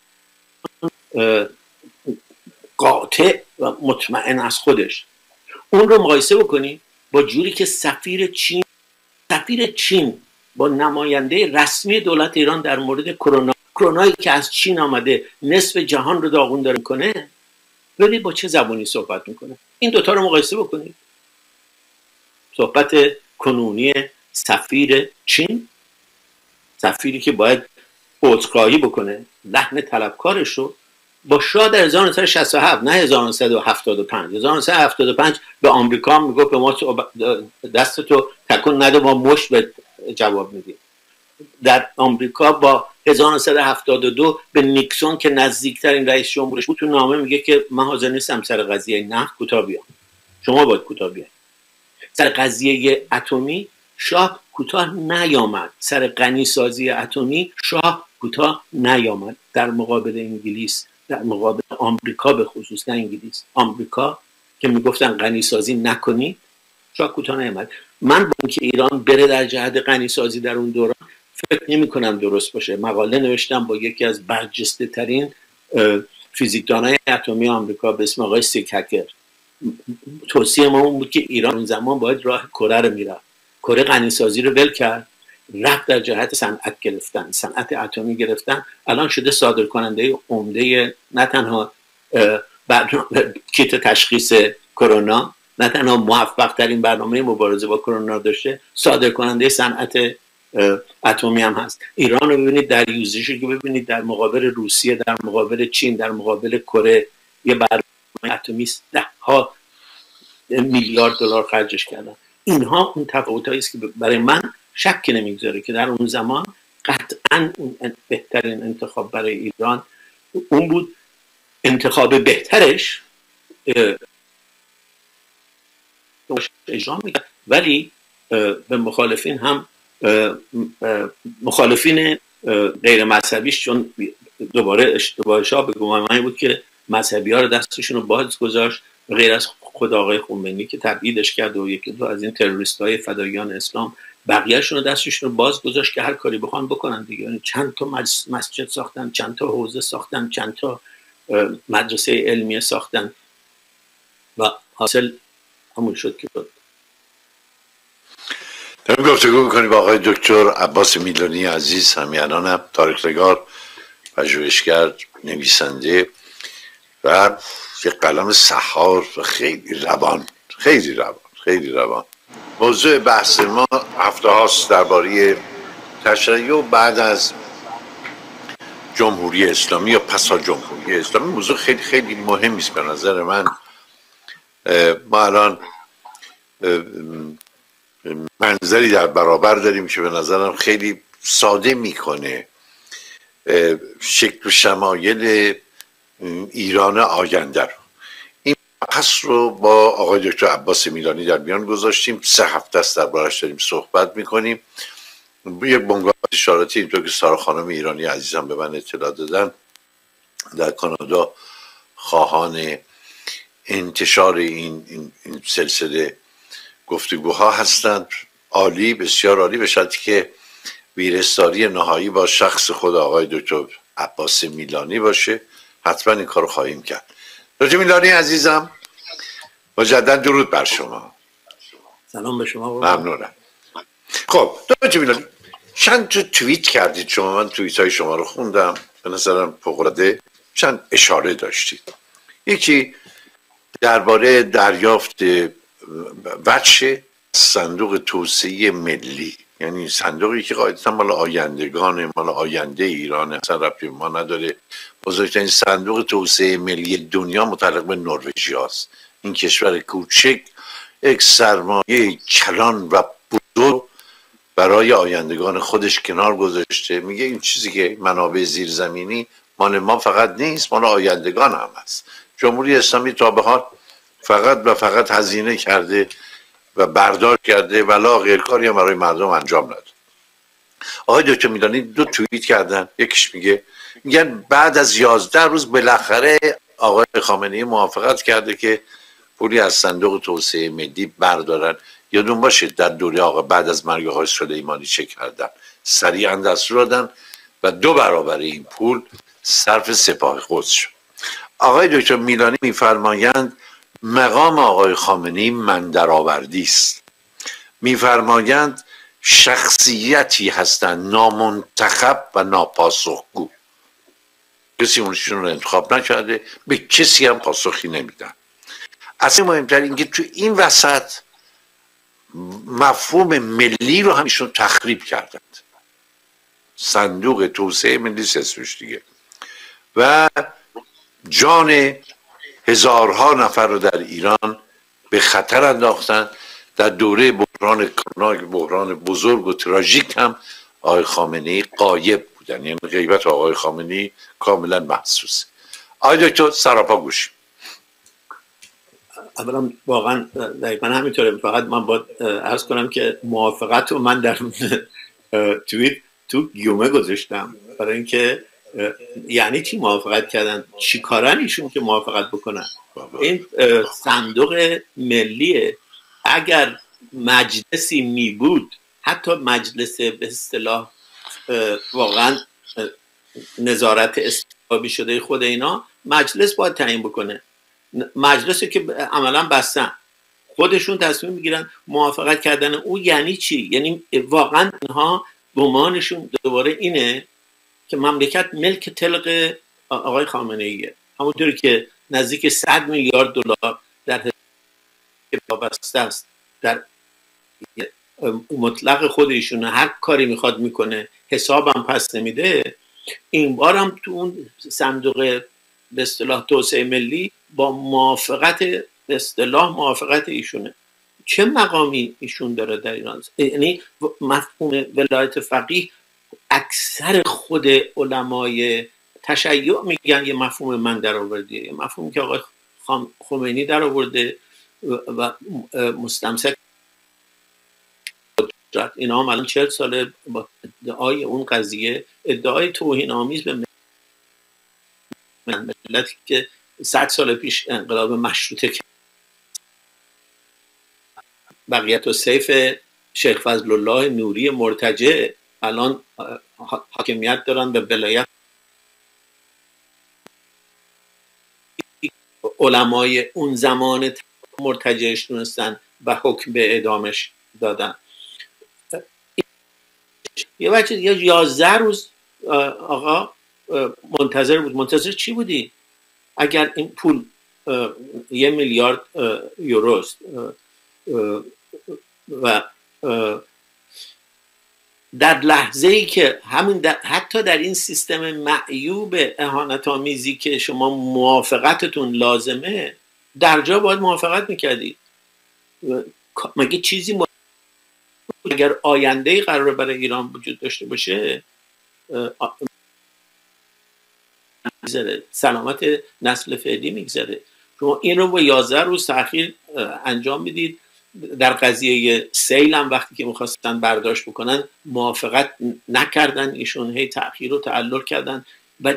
قاطع و مطمئن از خودش اون رو مقایسه بکنید با جوری که سفیر چین سفیر چین با نماینده رسمی دولت ایران در مورد کرونا کرونایی که از چین آمده نصف جهان رو داغون داره کنه، ببینید با چه زبانی صحبت میکنه. این دوتا رو مقایسه بکنید. صحبت کنونی سفیر چین، سفیری که باید عذرخواهی بکنه، لحن طلبکارش رو، با شاه در هزار و نهصد و شصت و هفت، نه هزار و نهصد و هفتاد و پنج. هزار و نهصد و هفتاد و پنج به آمریکا میگفت به ما دستتو تکون نده، ما مشت به جواب میدیم. در آمریکا با هزار و نهصد و هفتاد و دو به نیکسون که نزدیکترین رئیس جمهورش بود تو نامه میگه که من حاضر نیستم سر قضیه نفت کوتاه بیام، شما باید کوتاه بیاید. سر قضیه اتمی شاه کوتاه نیامد، سر غنی سازی اتمی شاه کوتاه نیامد. در مقابل انگلیس، در مقابل آمریکا به خصوص، نه انگلیس، آمریکا که میگفتن غنی سازی نکنی، شاه کوتاه نیامد. من با اینکه ایران بره در جهت غنی سازی در اون دوران فکر نمی کنم درست باشه. مقاله نوشتم با یکی از برجسته ترین فیزیکدانای اتمی آمریکا به اسم آقای سیکهکر. توصیه ما اون بود که ایران اون زمان باید راه کره رو میرفت، کره غنی سازی رو ول کرد، رفت در جهت صنعت گرفتن، صنعت اتمی گرفتن. الان شده صادر کننده عمده نه تنها برنامه کیت تشخیص کرونا، نه تنها موفق ترین برنامه مبارزه با کرونا داشته، صادر کننده صنعت اتمی هم هست. ایران رو ببینید در یوزشی که ببینید در مقابل روسیه، در مقابل چین، در مقابل کره یه برنامه اتمی ده ها میلیارد دلار خرجش کردن. اینها اون تفاوتایی است که برای من شک نمیگذاره که در اون زمان قطعا اون بهترین انتخاب برای ایران اون بود. انتخاب بهترش اجرا میکرد، ولی به مخالفین هم مخالفین غیر مذهبیش، چون دوباره اشتباه شاه به گمان من بود که مذهبی ها رو دستشون رو باز گذاشت، غیر از خود آقای خمینی که تبعیدش کرد و یکی دو از این تروریست های فدایان اسلام، بقیه‌شون رو دستشون رو باز گذاشت که هر کاری بخوان بکنن دیگه. یعنی چند تا مسجد ساختن، چند تا حوزه ساختن، چند تا مدرسه علمیه ساختن و حاصل همون شد که بود. داریم گفتگو میکنیم با آقای دکتر عباس میلانی عزیز، همیهنانم، تاریخ‌نگار، پژوهشگر، نویسنده و یک قلم سحار و خیلی روان خیلی روان خیلی روان. موضوع بحث ما هفته هاست درباره تشیع بعد از جمهوری اسلامی یا پس از جمهوری اسلامی. موضوع خیلی خیلی مهمی است به نظر من. ما الان منظری در برابر داریم که به نظرم خیلی ساده میکنه شکل و شمایل ایران آینده رو. این پس رو با آقای دکتر عباس میلانی در میان گذاشتیم. سه هفته است دربارش داریم صحبت میکنیم. یک بنگاه اشاراتی اینطور که سارا خانم ایرانی عزیزم به من اطلاع دادن، در کانادا خواهان انتشار این, این, این سلسله گفتگوها هستند. عالی، بسیار عالی، به شرطی که ویرستاری نهایی با شخص خود آقای دکتر عباس میلانی باشه. حتما این کارو خواهیم کرد. دکتر میلانی عزیزم، مجدد درود بر شما. سلام به شما. ممنونم. خب دکتر میلانی، چند تا توییت کردید شما، من توییت های شما رو خوندم، به نظرم فوق‌العاده چند اشاره داشتید. یکی درباره دریافت وجه صندوق توسعه ملی، یعنی صندوقی که قاعدتا مال آیندگانه، مال آینده ایرانه، اصلا ربطی ما نداره. بزرگترین صندوق توسعه ملی دنیا متعلق به نروژی هست. این کشور کوچک یک سرمایه کلان و بزرگ برای آیندگان خودش کنار گذاشته. میگه این چیزی که منابع زیرزمینی مال ما فقط نیست، مال آیندگان هم هست. جمهوری اسلامی تا به حال فقط و فقط هزینه کرده و برداشت کرده ولا غیر کاری هم برای مردم انجام نداد. آقای دکتر میلانی دو توییت کردن. یکیش میگه میگن بعد از یازده روز بالاخره آقای خامنه‌ای موافقت کرده که پولی از صندوق توسعه ملی بردارن. یادون باشه در دوره آقا بعد از مرگ آقای سلیمانی چه کردن؟ سریعا دستور دادن و دو برابر این پول صرف سپاه قدس شد. آقای دکتر میلانی میفرمایند مقام آقای خامنه‌ای من درآوردی است. میفرمایند شخصیتی هستند نامنتخب و ناپاسخگو. کسی اونشون رو انتخاب نکرده، به کسی هم پاسخی نمیدن. اصلا مهمتر اینکه تو این وسط مفهوم ملی رو هم ایشون تخریب کردند. صندوق توسعه ملی اسمش دیگه، و جان هزارها نفر رو در ایران به خطر انداختن. در دوره بحران کرونا، بحران بزرگ و تراژیک، هم آقای خامنه‌ای غایب بودن. یعنی غیبت آقای خامنه‌ای کاملا محسوسه. آقای دکتر سراپا گوش. اولا واقعا دقیقا همینطوره. فقط من باید عرض کنم که موافقت رو من در توییت تو گیومه گذاشتم، برای اینکه یعنی چی موافقت کردن؟ چی کارن ایشون که موافقت بکنن؟ این صندوق ملیه. اگر مجلسی می بود، حتی مجلس به اصطلاح واقعا نظارت استخباری شده خود اینا، مجلس باید تعیین بکنه. مجلسی که عملا بستن، خودشون تصمیم میگیرن. موافقت کردن او یعنی چی؟ یعنی واقعا اینها گمانشون دوباره اینه که مملکت ملک طلق آقای خامنه‌ایه، همونطوری که نزدیک صد میلیارد دلار در حساب وابسته است، در مطلق خودشونه، هر کاری میخواد میکنه، حسابم پس نمیده. این بار هم تو اون صندوق به اصطلاح توسعه ملی با موافقت به اصطلاح موافقت ایشونه. چه مقامی ایشون داره در ایران؟ یعنی مفهوم ولایت فقیه اکثر خود علمای تشیع میگن یه مفهوم من در آوردیه، یه مفهومی که آقای خمینی در آورده و مستمسک. اینا هم الان چهل ساله با ادعای اون قضیه، ادعای توهین آمیز به ملتی که صد سال پیش انقلاب مشروطه کرد. بقیت و سیف شیخ فضل الله نوری مرتجع الان حاکمیت دارن به ولایت. علمای اون زمان مرتجعش دونستن و حکم به اعدامش دادن. یه بچه یا یازده روز آقا منتظر بود. منتظر چی بودی؟ اگر این پول یه میلیارد یوروست و در لحظه ای که همین در حتی در این سیستم معیوب اهانت آمیزی که شما موافقتتون لازمه، در جا باید موافقت میکردید. مگه چیزی م... اگر آینده‌ای قراره برای ایران وجود داشته باشه، میگذره، سلامت نسل فعلی میگذره. شما این رو با یازده روز تأخیر انجام میدید. در قضیه سیل هم وقتی که میخواستن برداشت بکنن موافقت نکردن، ایشون هی تأخیر رو تعلل کردن و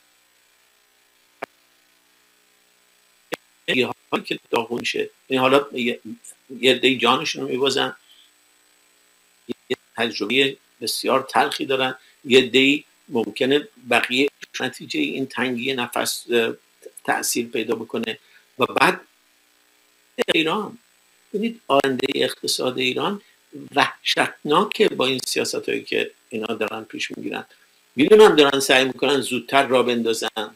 جایی که داغون شه. این حالا یه عده جانشون رو میبازن، یه تجربه بسیار تلخی دارن، یه عده ممکنه بقیه نتیجه این تنگی نفس تأثیر پیدا بکنه. و بعد ایران، ببینید آینده اقتصاد ایران وحشتناکه با این سیاست هایی که اینا دارن پیش میگیرن. میدونم دارن سعی میکنن زودتر را بندازن،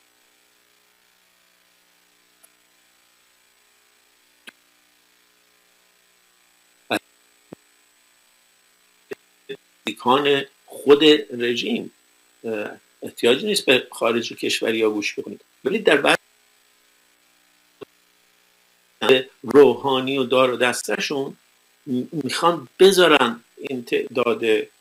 دیکان خود رژیم احتیاجی نیست به خارج و کشوری ها گوش بکنید، ولی در بعد روحانی و دار و دستشون میخوان بذارن این تعداد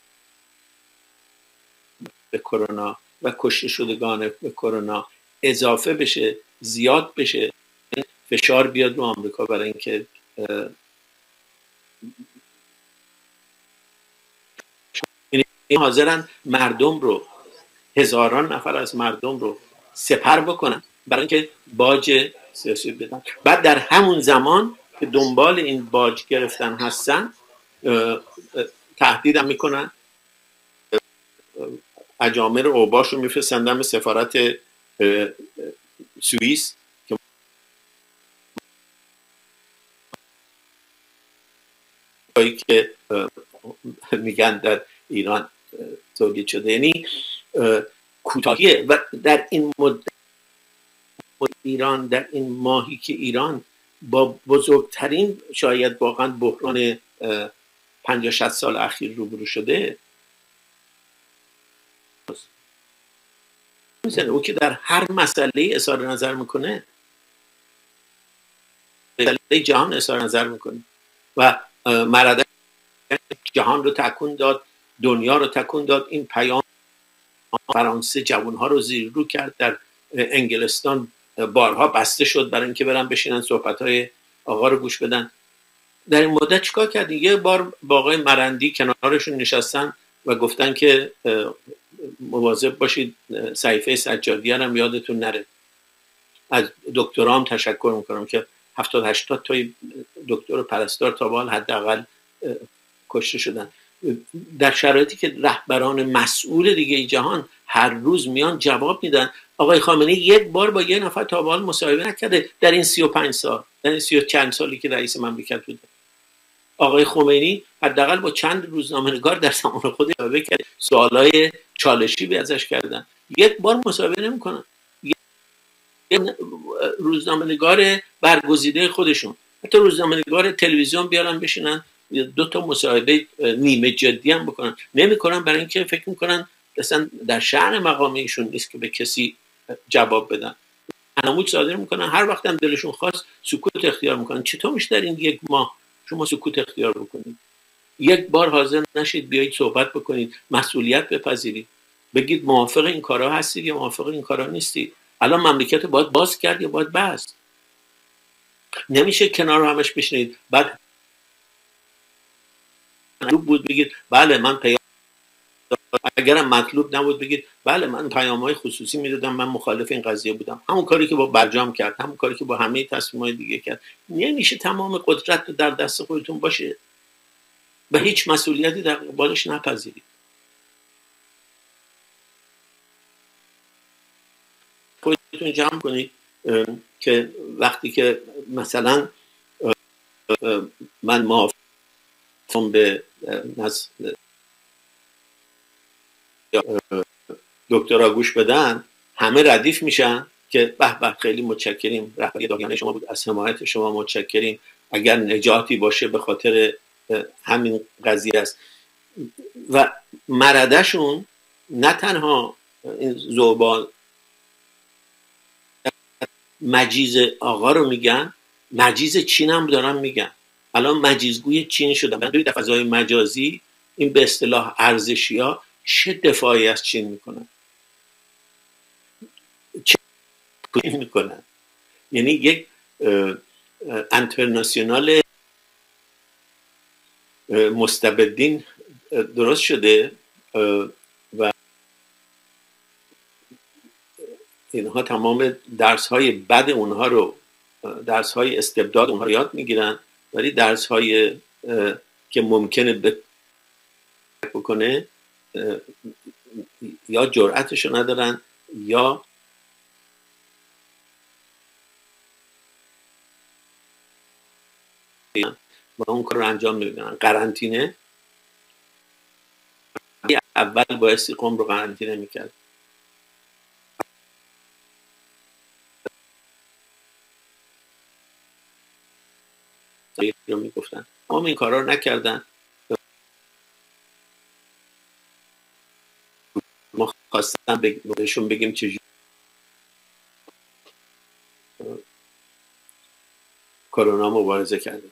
به کرونا و کشته شدگان به کرونا اضافه بشه، زیاد بشه، فشار بیاد رو آمریکا برای اینکه این حاضرن مردم رو، هزاران نفر از مردم رو سپر بکنن برای اینکه باج سیاسی بدن. بعد در همون زمان که دنبال این باج گرفتن هستن تهدید هم میکنن، اجامر اوباش رو میفرستن به سفارت سوئیس که میگن در ایران تولید شده. یعنی کوتاهیه. و در این مدت ایران، در این ماهی که ایران با بزرگترین شاید واقعا بحران پنجاه شصت سال اخیر روبرو شده، مثلا او که در هر مسئله اظهار نظر میکنه، مسئله جهان اظهار نظر میکنه و مردک جهان رو تکون داد، دنیا رو تکون داد. این پیام فرانسه جوانها رو زیر رو کرد، در انگلستان بارها بسته شد برای اینکه برن بشینن صحبت‌های آقا رو گوش بدن. در این مدت چیکار کردن؟ یه بار با آقای مرندی کنارشون نشستن و گفتن که مواظب باشید صحیفه سجادیه هم یادتون نره. از دکترام تشکر میکنم که هفتاد هشتاد تای دکتر پرستار تا به حال حداقل کشته شدن. در شرایطی که رهبران مسئول دیگه جهان هر روز میان جواب میدن. آقای خامنه‌ای یک بار با یه نفر تا به حال مصاحبه نکرده در این سی و پنج سال، در این سی و چند سالی که رئیس مملکت بوده. آقای خمینی حداقل با چند روزنامه‌نگار در زمان خود مصاحبه کرد، سوالای چالشی به ازش کردن، یک بار مصاحبه نمی‌کنن. یک روزنامه‌نگار برگزیده خودشون، حتی روزنامه‌نگار تلویزیون بیارن بشینن دو تا مصاحبه نیمه جدی هم بکنن، نمی‌کنن، برای اینکه فکر می‌کنن اصلا در شأن مقام ایشون نیست که به کسی جواب بدن. نمود صادر میکنن، هر وقت هم دلشون خواست سکوت اختیار میکنن. چطور میشه در این یک ماه شما سکوت اختیار بکنید؟ یک بار حاضر نشید بیایید صحبت بکنید، مسئولیت بپذیرید، بگید موافق این کارا هستید یا موافق این کارا نیستید. الان مملکت باید باز کرد یا باید بست؟ نمیشه کنار همش بشینید بعد مطلوب بود بگید بله من پیام، اگرم مطلوب نبود بگید بله من پیام‌های خصوصی میدادم، من مخالف این قضیه بودم. همون کاری که با برجام کرد، همون کاری که با همه تصمیم‌های دیگه کرد. نمیشه تمام قدرت در دست خودتون باشه و هیچ مسئولیتی در قبالش نپذیرید. خودتون جمع کنید که وقتی که مثلا من موافقم به دکترا گوش بدن همه ردیف میشن که به به خیلی متشکریم، رهبری داغیانه شما بود، از حمایت شما متشکریم، اگر نجاتی باشه به خاطر همین قضیه است. و مردشون نه تنها این زوبان مجیز آقا رو میگن، مجیز چین هم دارن میگن. الان مجیزگوی چین شدن. در فضای مجازی این به اصطلاح ارزشی ها چه دفاعی از چین میکنن، چه میکنن. یعنی یک انترناسیونال مستبدین درست شده و اینها تمام درس های بد اونها رو، درس های استبداد اونها رو یاد میگیرن، ولی درس های که ممکنه بکنه یا جرأتشو ندارن یا با اون کار رو انجام نمیدن. قرنطینه اول بایستی قم رو قرنطینه میکرد، رو میگفتن اما این کارا رو نکردن. ما خواستم بهشون بگیم چجوری کرونا مبارزه کرده.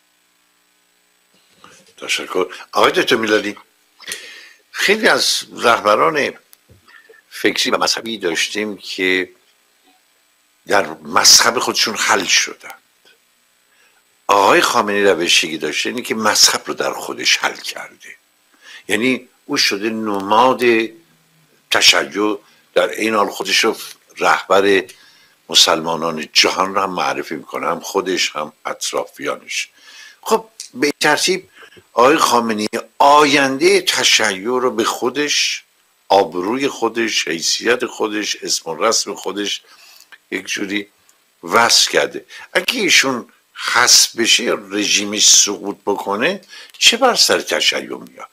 تشکر. آقای دکتر میلادی، خیلی از رهبران فکری و مذهبی داشتیم که در مذهب خودشون حل شدند. آقای خامنه‌ای روشی داشته اینه که مذهب رو در خودش حل کرده، یعنی او شده نماد تشیع، در این حال خودش رو رهبر مسلمانان جهان رو هم معرفی میکنه، هم خودش هم اطرافیانش. خب به این ترتیب آقای خامنه‌ای آینده تشیع رو به خودش، آبروی خودش، حیثیت خودش، اسم و رسم خودش یک جوری وصل کرده. اگه ایشون حذف بشه، رژیمش سقوط بکنه، چه بر سر تشیع میاد؟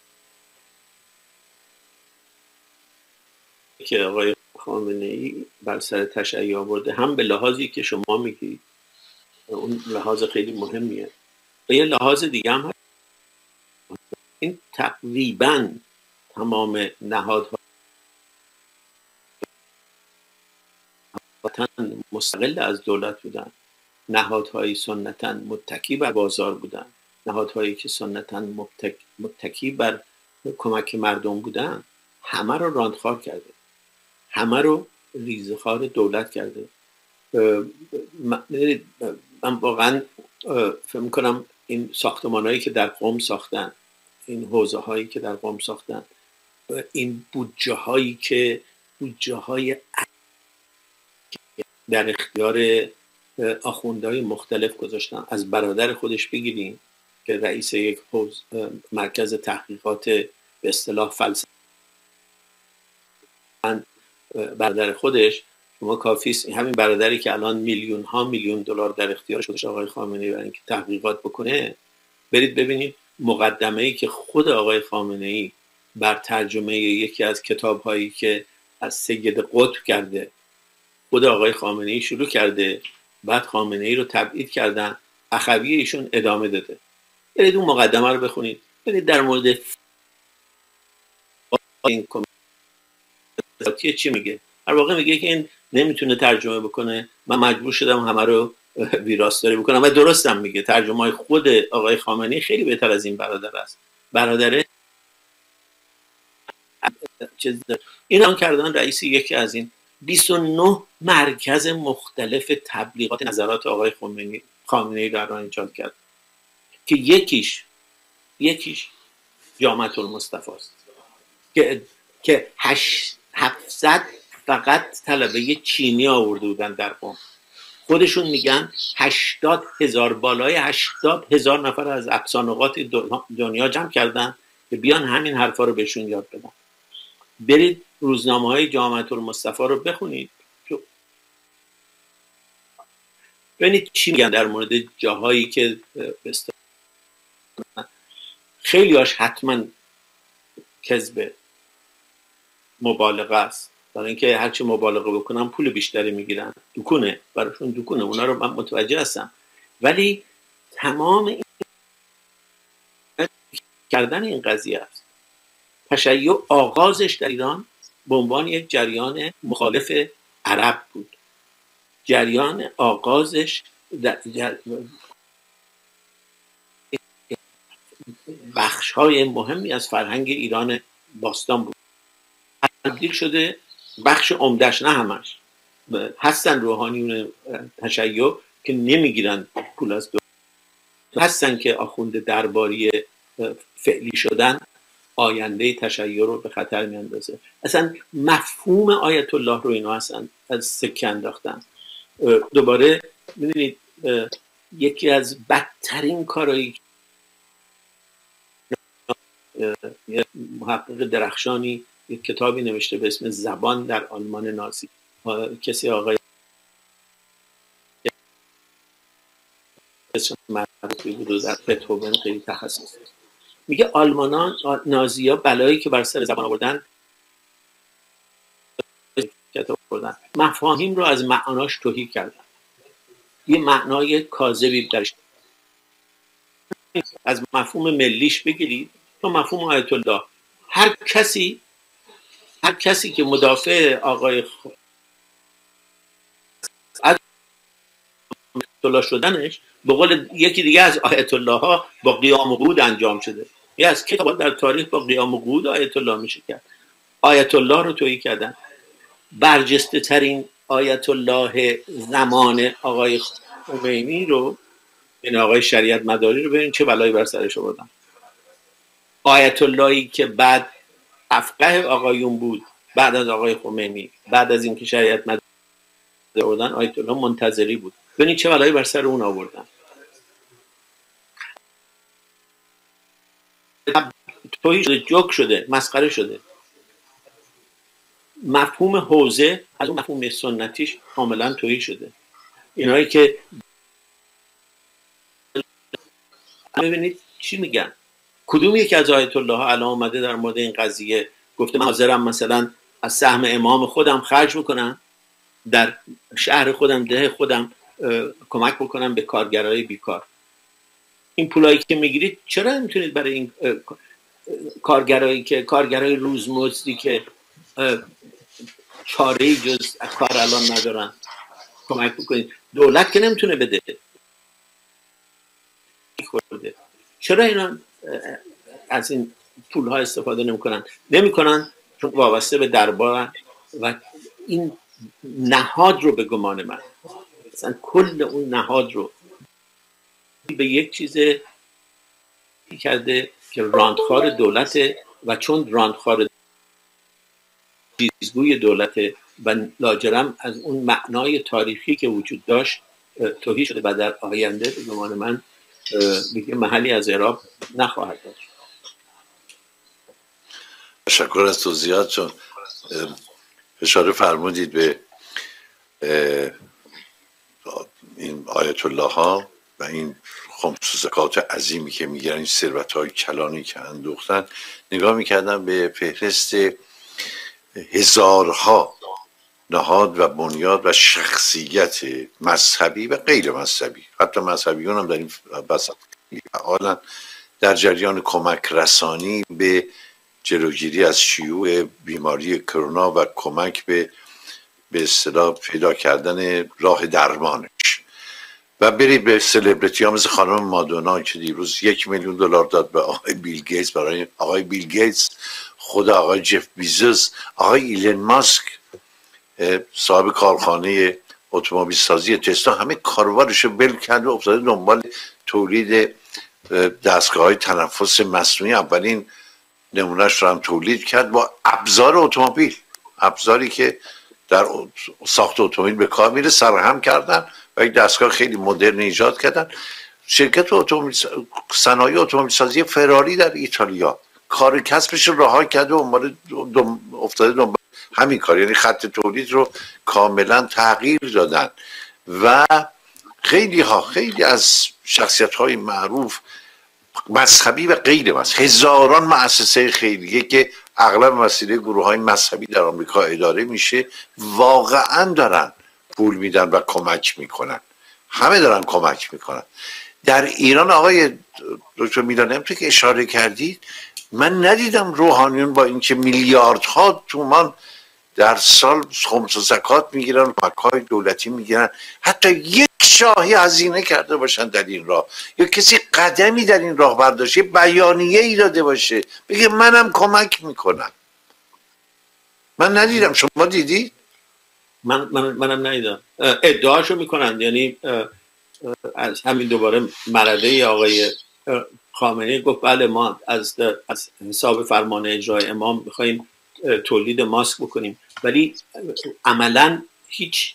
که آقای خامنه‌ای بر سر تشیع آورده، هم به لحاظی که شما میگید اون لحاظ خیلی مهمیه، و یه لحاظ دیگه هم هست. این تقریبا تمام نهادها مستقل از دولت بودن، نهادهای سنتاً متکی بر بازار بودن، نهادهایی که سنتاً متک... متکی بر کمک مردم بودن، همه رو راندخوار کرده، همه رو ریزخوار دولت کرده. من واقعا فکر میکنم این ساختمان هایی که در قم ساختن، این حوزه هایی که در قم ساختن، این بودجه هایی که بودجه های در اختیار آخوندهای مختلف گذاشتن، از برادر خودش بگیریم که رئیس یک حوز مرکز تحقیقات به اصطلاح فلسفه، برادر خودش، شما کافیست همین برادری که الان میلیون ها میلیون دلار در اختیارش گذاشته آقای خامنه‌ای برای اینکه تحقیقات بکنه، برید ببینید مقدمه‌ای که خود آقای خامنه‌ای بر ترجمه یکی از کتاب‌هایی که از سید قطب کرده، خود آقای خامنه‌ای شروع کرده، بعد خامنه‌ای رو تبعید کردن، اخوی ایشون ادامه داده. برید اون مقدمه رو بخونید، برید در مورد این کمیته چی میگه. هر واقع میگه که این نمیتونه ترجمه بکنه، من مجبور شدم همه رو ویراستاری بکنم، و درستم میگه. ترجمه های خود آقای خامنه‌ای خیلی بهتر از این برادر است. برادر چیز این هم کردن رئیس یکی از این بیست و نه مرکز مختلف تبلیغات نظرات آقای خامنه‌ای خامنه‌ای در راه ایجاد کرد که یکیش یکیش جامعه المصطفی است که که هفتصد فقط طلبه چینی آورده بودن در قم. خودشون میگن هشتاد هزار، بالای هشتاد هزار نفر از اقصانقاط دنیا جمع کردن که بیان همین حرفا رو بهشون یاد بدن. برید روزنامه های جامعه المصطفی رو بخونید، ببینید چی میگن در مورد جاهایی که خیلی هاش حتما کذبه، مبالغه است، برای اینکه هرچی مبالغه بکنن پول بیشتری میگیرن، دکونه براشون، دکونه. اونا رو من متوجه هستم، ولی تمام این کردن این قضیه است. تشیع آغازش در ایران به عنوان یک جریان مخالف عرب بود. جریان آغازش در جر... بخش های مهمی از فرهنگ ایران باستان بود. تبدیل شده بخش عمدهش، نه همش، هستن روحانیون تشیع که نمیگیرن پول از دو، هستن که آخوند درباری فعلی شدن آینده تشیع رو به خطر میاندازه. اصلا مفهوم آیت الله رو اینا هستن از سکه انداختن. دوباره میدونید یکی از بدترین کارهایی محقق درخشانی یک کتابی نوشته به اسم زبان در آلمان نازی، کسی آقای معروفی بود و در بتهوون خیلی تخصص، میگه آلمانان نازی‌ها بلایی که بر سر زبان آوردن آوردن مفاهیم رو از معناش تهی کردن، یه معنای کاذبی درش، از مفهوم ملیش بگیرید تا مفهوم آیت الله. هر کسی هر کسی که مدافع آقای خ... از آیت الله شدنش به قول یکی دیگه از آیت الله ها با قیام و قعود انجام شده. یه از کتابات در تاریخ با قیام و قعود آیت الله میشه کرد. آیت الله رو تویی کردن. برجسته ترین آیت الله زمان آقای خمینی رو، این آقای شریعت مداری رو ببین چه بلایی بر سرش آوردن. آیت اللهی که بعد افقه آقایون بود بعد از آقای خمینی، بعد از اینکه شریعت مداری آوردن، آیت الله منتظری بود. ببین چه بلایی بر سر اون آوردن. توهی شده، جوک شده، مسخره شده. مفهوم حوزه از اون مفهوم سنتیش کاملا توهی شده. اینایی که ببینید چی میگن، کدوم یکی از آیت الله ها الان اومده در مورد این قضیه گفته من حاضرم مثلا از سهم امام خودم خرج بکنم، در شهر خودم، ده خودم کمک بکنم به کارگرای بیکار. این پولایی که میگیرید چرا نمیتونید برای این کارگرایی که کارگرای روزمزدی که چاره‌ای جز کار الان ندارن کمک بکنید؟ دولت که نمیتونه بده. چرا اینا از این پول ها استفاده نمیکنن؟ نمیکنن چون وابسته به دربار و این نهاد رو به گمان من مثلا کل اون نهاد رو به یک چیز کرده که راندخار دولته و چون راندخار چیزگوی دولته و لاجرم از اون معنای تاریخی که وجود داشت توهی شده و در آینده به گمان من دیگه محلی از اعراب نخواهد داشت. تشکر از توضیحاتتون. اشاره فرمودید به این آیت الله ها و این خمس و زکات عظیمی که میگیرن، این ثروت های کلانی که اندوختن. نگاه میکردم به فهرست هزارها نهاد و بنیاد و شخصیت مذهبی و غیر مذهبی، حتی مذهبیون هم در این بحث فعالن در جریان کمک رسانی به جلوگیری از شیوع بیماری کرونا و کمک به به اصطلاح پیدا کردن راه درمانش. و برید به سلبریتی ها مثل خانم مادونا که دیروز یک میلیون دلار داد به آقای بیل گیتس، برای آقای بیل گیتس، خود آقای جف بیزوس، آقای ایلن ماسک صاحب کارخانه اتومبیل سازی تسلا، همه کاروبارش رو بل کرد و افتاده دنبال تولید دستگاه های تنفس مصنوعی. اولین نمونهش رو هم تولید کرد با ابزار اتومبیل، ابزاری که در ساخت اتومبیل به کار میره، سرهم کردن و یک دستگاه خیلی مدرن ایجاد کردن. شرکت اتومبیل صنایع اتومبیل سازی فراری در ایتالیا کار کسبش رو رها کرد و دم افتاده دنبال همین کار، یعنی خط تولید رو کاملا تغییر دادن. و خیلی ها خیلی از شخصیت های معروف مذهبی و غیر مذهبی، هزاران مؤسسه خیریه که اغلب وسیله گروه های مذهبی در آمریکا اداره میشه، واقعا دارن پول میدن و کمک میکنن، همه دارن کمک میکنن. در ایران آقای دکتر میلانی همونطور که اشاره کردید، من ندیدم روحانیون با اینکه میلیاردها تومان در سال خمس و زکات میگیرن، مکای دولتی میگیرن، حتی یک شاهی هزینه کرده باشن در این راه، یا کسی قدمی در این راه برداشته، بیانیه ای داده باشه بگه منم کمک میکنم. من ندیدم. شما دیدید؟ من من منم ندیدم. ادعاشو میکنن، یعنی از همین دوباره مرده آقای خامنه‌ای گفت بله ما از از حساب فرمان اجرای امام میخوایم تولید ماسک بکنیم، ولی عملا هیچ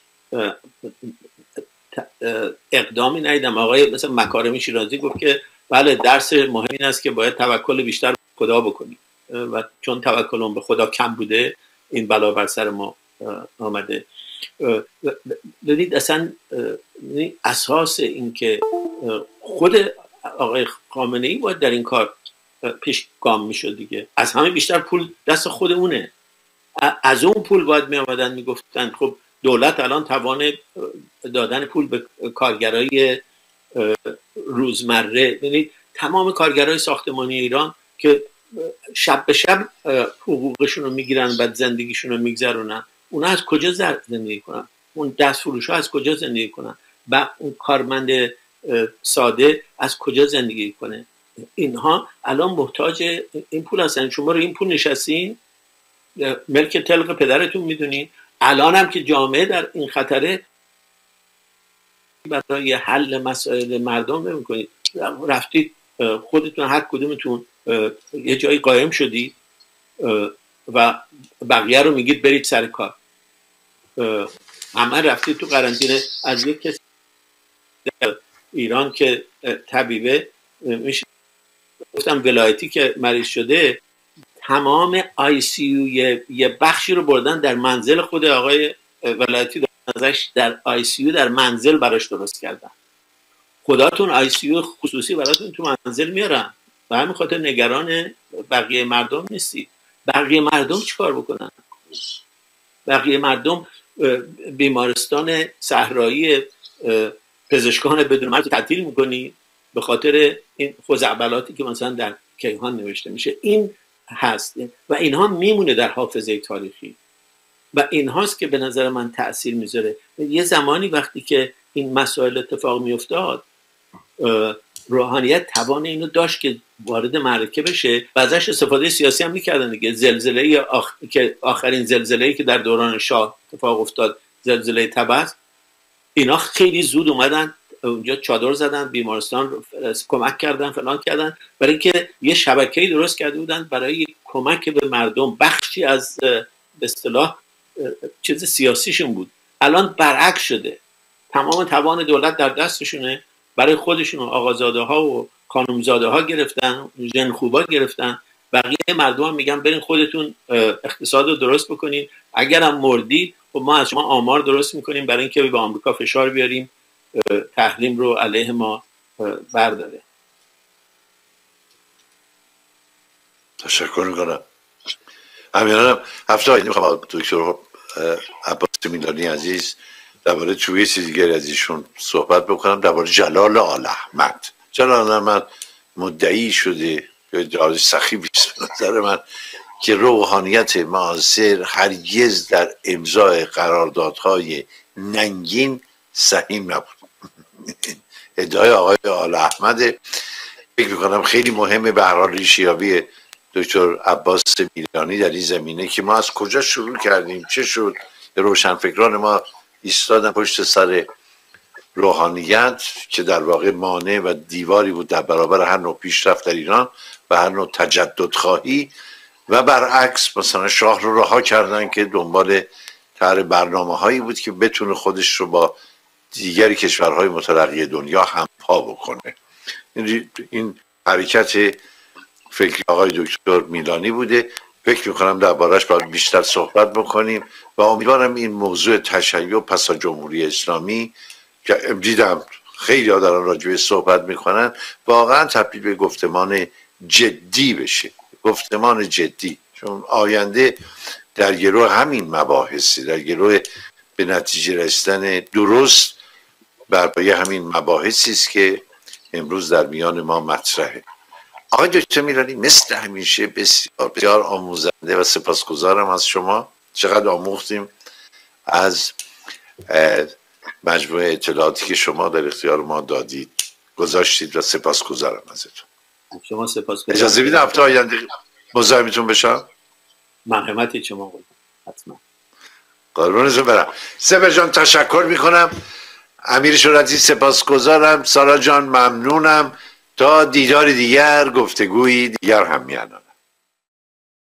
اقدامی ندیدم. آقای مثلا مکارم شیرازی گفت که بله درس مهم این است که باید توکل بیشتر به خدا بکنیم و چون توکلم به خدا کم بوده این بلا بر سر ما آمده. ببینید اصلا اساس این که خود آقای خامنه‌ای باید در این کار پیش گام میشد دیگه. از همه بیشتر پول دست خود اونه، از اون پول باید می آمدن می گفتن خب دولت الان توان دادن پول به کارگرای روزمره، ببینید تمام کارگرای ساختمانی ایران که شب به شب حقوقشون رو میگیرن بعد زندگیشون رو میگذرونن، اونا از کجا زندگی کنن؟ اون دست فروش ها از کجا زندگی کنن؟ و اون کارمند ساده از کجا زندگی کنه؟ اینها الان محتاج این پول هستن. شما رو این پول نشستین، ملک تلق پدرتون میدونین. الان هم که جامعه در این خطره، برای حل مسائل مردم نمی‌کنید، رفتید خودتون هر کدومتون یه جایی قایم شدید و بقیه رو میگید برید سر کار. همه رفتید تو قرنطینه. از یک کسی در ایران که طبیبه میشه گفتم ولایتی که مریض شده، تمام آی سی یو یه بخشی رو بردن در منزل خود آقای ولایتی، ازش در آی سی یو در منزل براش درست کردن. خداتون آی سی یو خصوصی براتون تو منزل میارن و همین خاطر نگران بقیه مردم نیستید. بقیه مردم چیکار بکنن؟ بقیه مردم بیمارستان صحرایی پزشکان بدون مرز تعطیل میکنی به خاطر این خزعبلاتی که مثلا در کیهان نوشته میشه. این هست و اینها میمونه در حافظه تاریخی و اینهاست که به نظر من تأثیر میذاره. یه زمانی وقتی که این مسائل اتفاق میافتاد، روحانیت توان اینو داشت که وارد معرکه بشه و ازش استفاده سیاسی هم میکردن دیگه. زلزله آخ... که آخرین زلزله‌ای که در دوران شاه اتفاق افتاد، زلزله تبت، اینا خیلی زود اومدن اونجا چادر زدن، بیمارستان کمک کردن، فلان کردن، برای اینکه یه شبکه‌ای درست کرده بودن برای کمک به مردم. بخشی از به اصطلاح چیز سیاسیشون بود. الان برعکس شده، تمام توان دولت در دستشونه، برای خودشون آقازاده ها و خانمزاده ها گرفتن، ژن خوبا گرفتن. بقیه مردم هم میگن برین خودتون اقتصاد رو درست بکنین، اگرم مردید خب ما از شما آمار درست میکنیم برای اینکه به آمریکا فشار بیاریم تحریم رو علیه ما برداره. تشکر میکنم. همینانم هفته آینده میخوام دکتر عباس میلانی عزیز درباره چوبه چیزی از ایشون صحبت بکنم، درباره جلال آل احمد. جلال آل احمد مدعی شده یا ادعای سخیفی است به نظر من که روحانیت معاصر هرگز در امضای قراردادهای ننگین سهیم نبود. ادعای آقای آل احمد فکر میکنم خیلی مهمه. به هر حال ریشیابی دکتر عباس میلانی در این زمینه که ما از کجا شروع کردیم، چه شد، روشنفکران ما ایستادن پشت سر روحانیت که در واقع مانع و دیواری بود در برابر هر نوع پیشرفت در ایران و هر نوع تجدد خواهی، و برعکس مثلا شاه رو رها کردن که دنبال طرح برنامه هایی بود که بتونه خودش رو با دیگری کشورهای مترقی دنیا همپا بکنه. این حرکت فکری آقای دکتر میلانی بوده. فکر میکنم دربارش باید بیشتر صحبت بکنیم و امیدوارم این موضوع تشیع پس از جمهوری اسلامی که دیدم خیلی ها دارن راجبه صحبت میکنن واقعا تبدیل به گفتمان جدی بشه. گفتمان جدی. چون آینده در گروه همین مباحثی، در گروه به نتیجه رسیدن درست بر پایه همین مباحثی است که امروز در میان ما مطرحه. آقای دکتر میرانی مثل همیشه بسیار بسیار آموزنده و سپاسگزارم از شما. چقدر آموختیم از مجموعه اطلاعاتی که شما در اختیار ما دادید گذاشتید و سپاسگزارم ازتون. شما سپاسگزارم. اجازه بدید هفته آینده مزاحمتون بشم. مرحمت شما بود. حتما. قربونتون برم. سپر جان تشکر میکنم. امیر شورتی سپاسگزارم. سارا جان ممنونم. تا دیدار دیگر، گفتگویی دیگر همیهنان.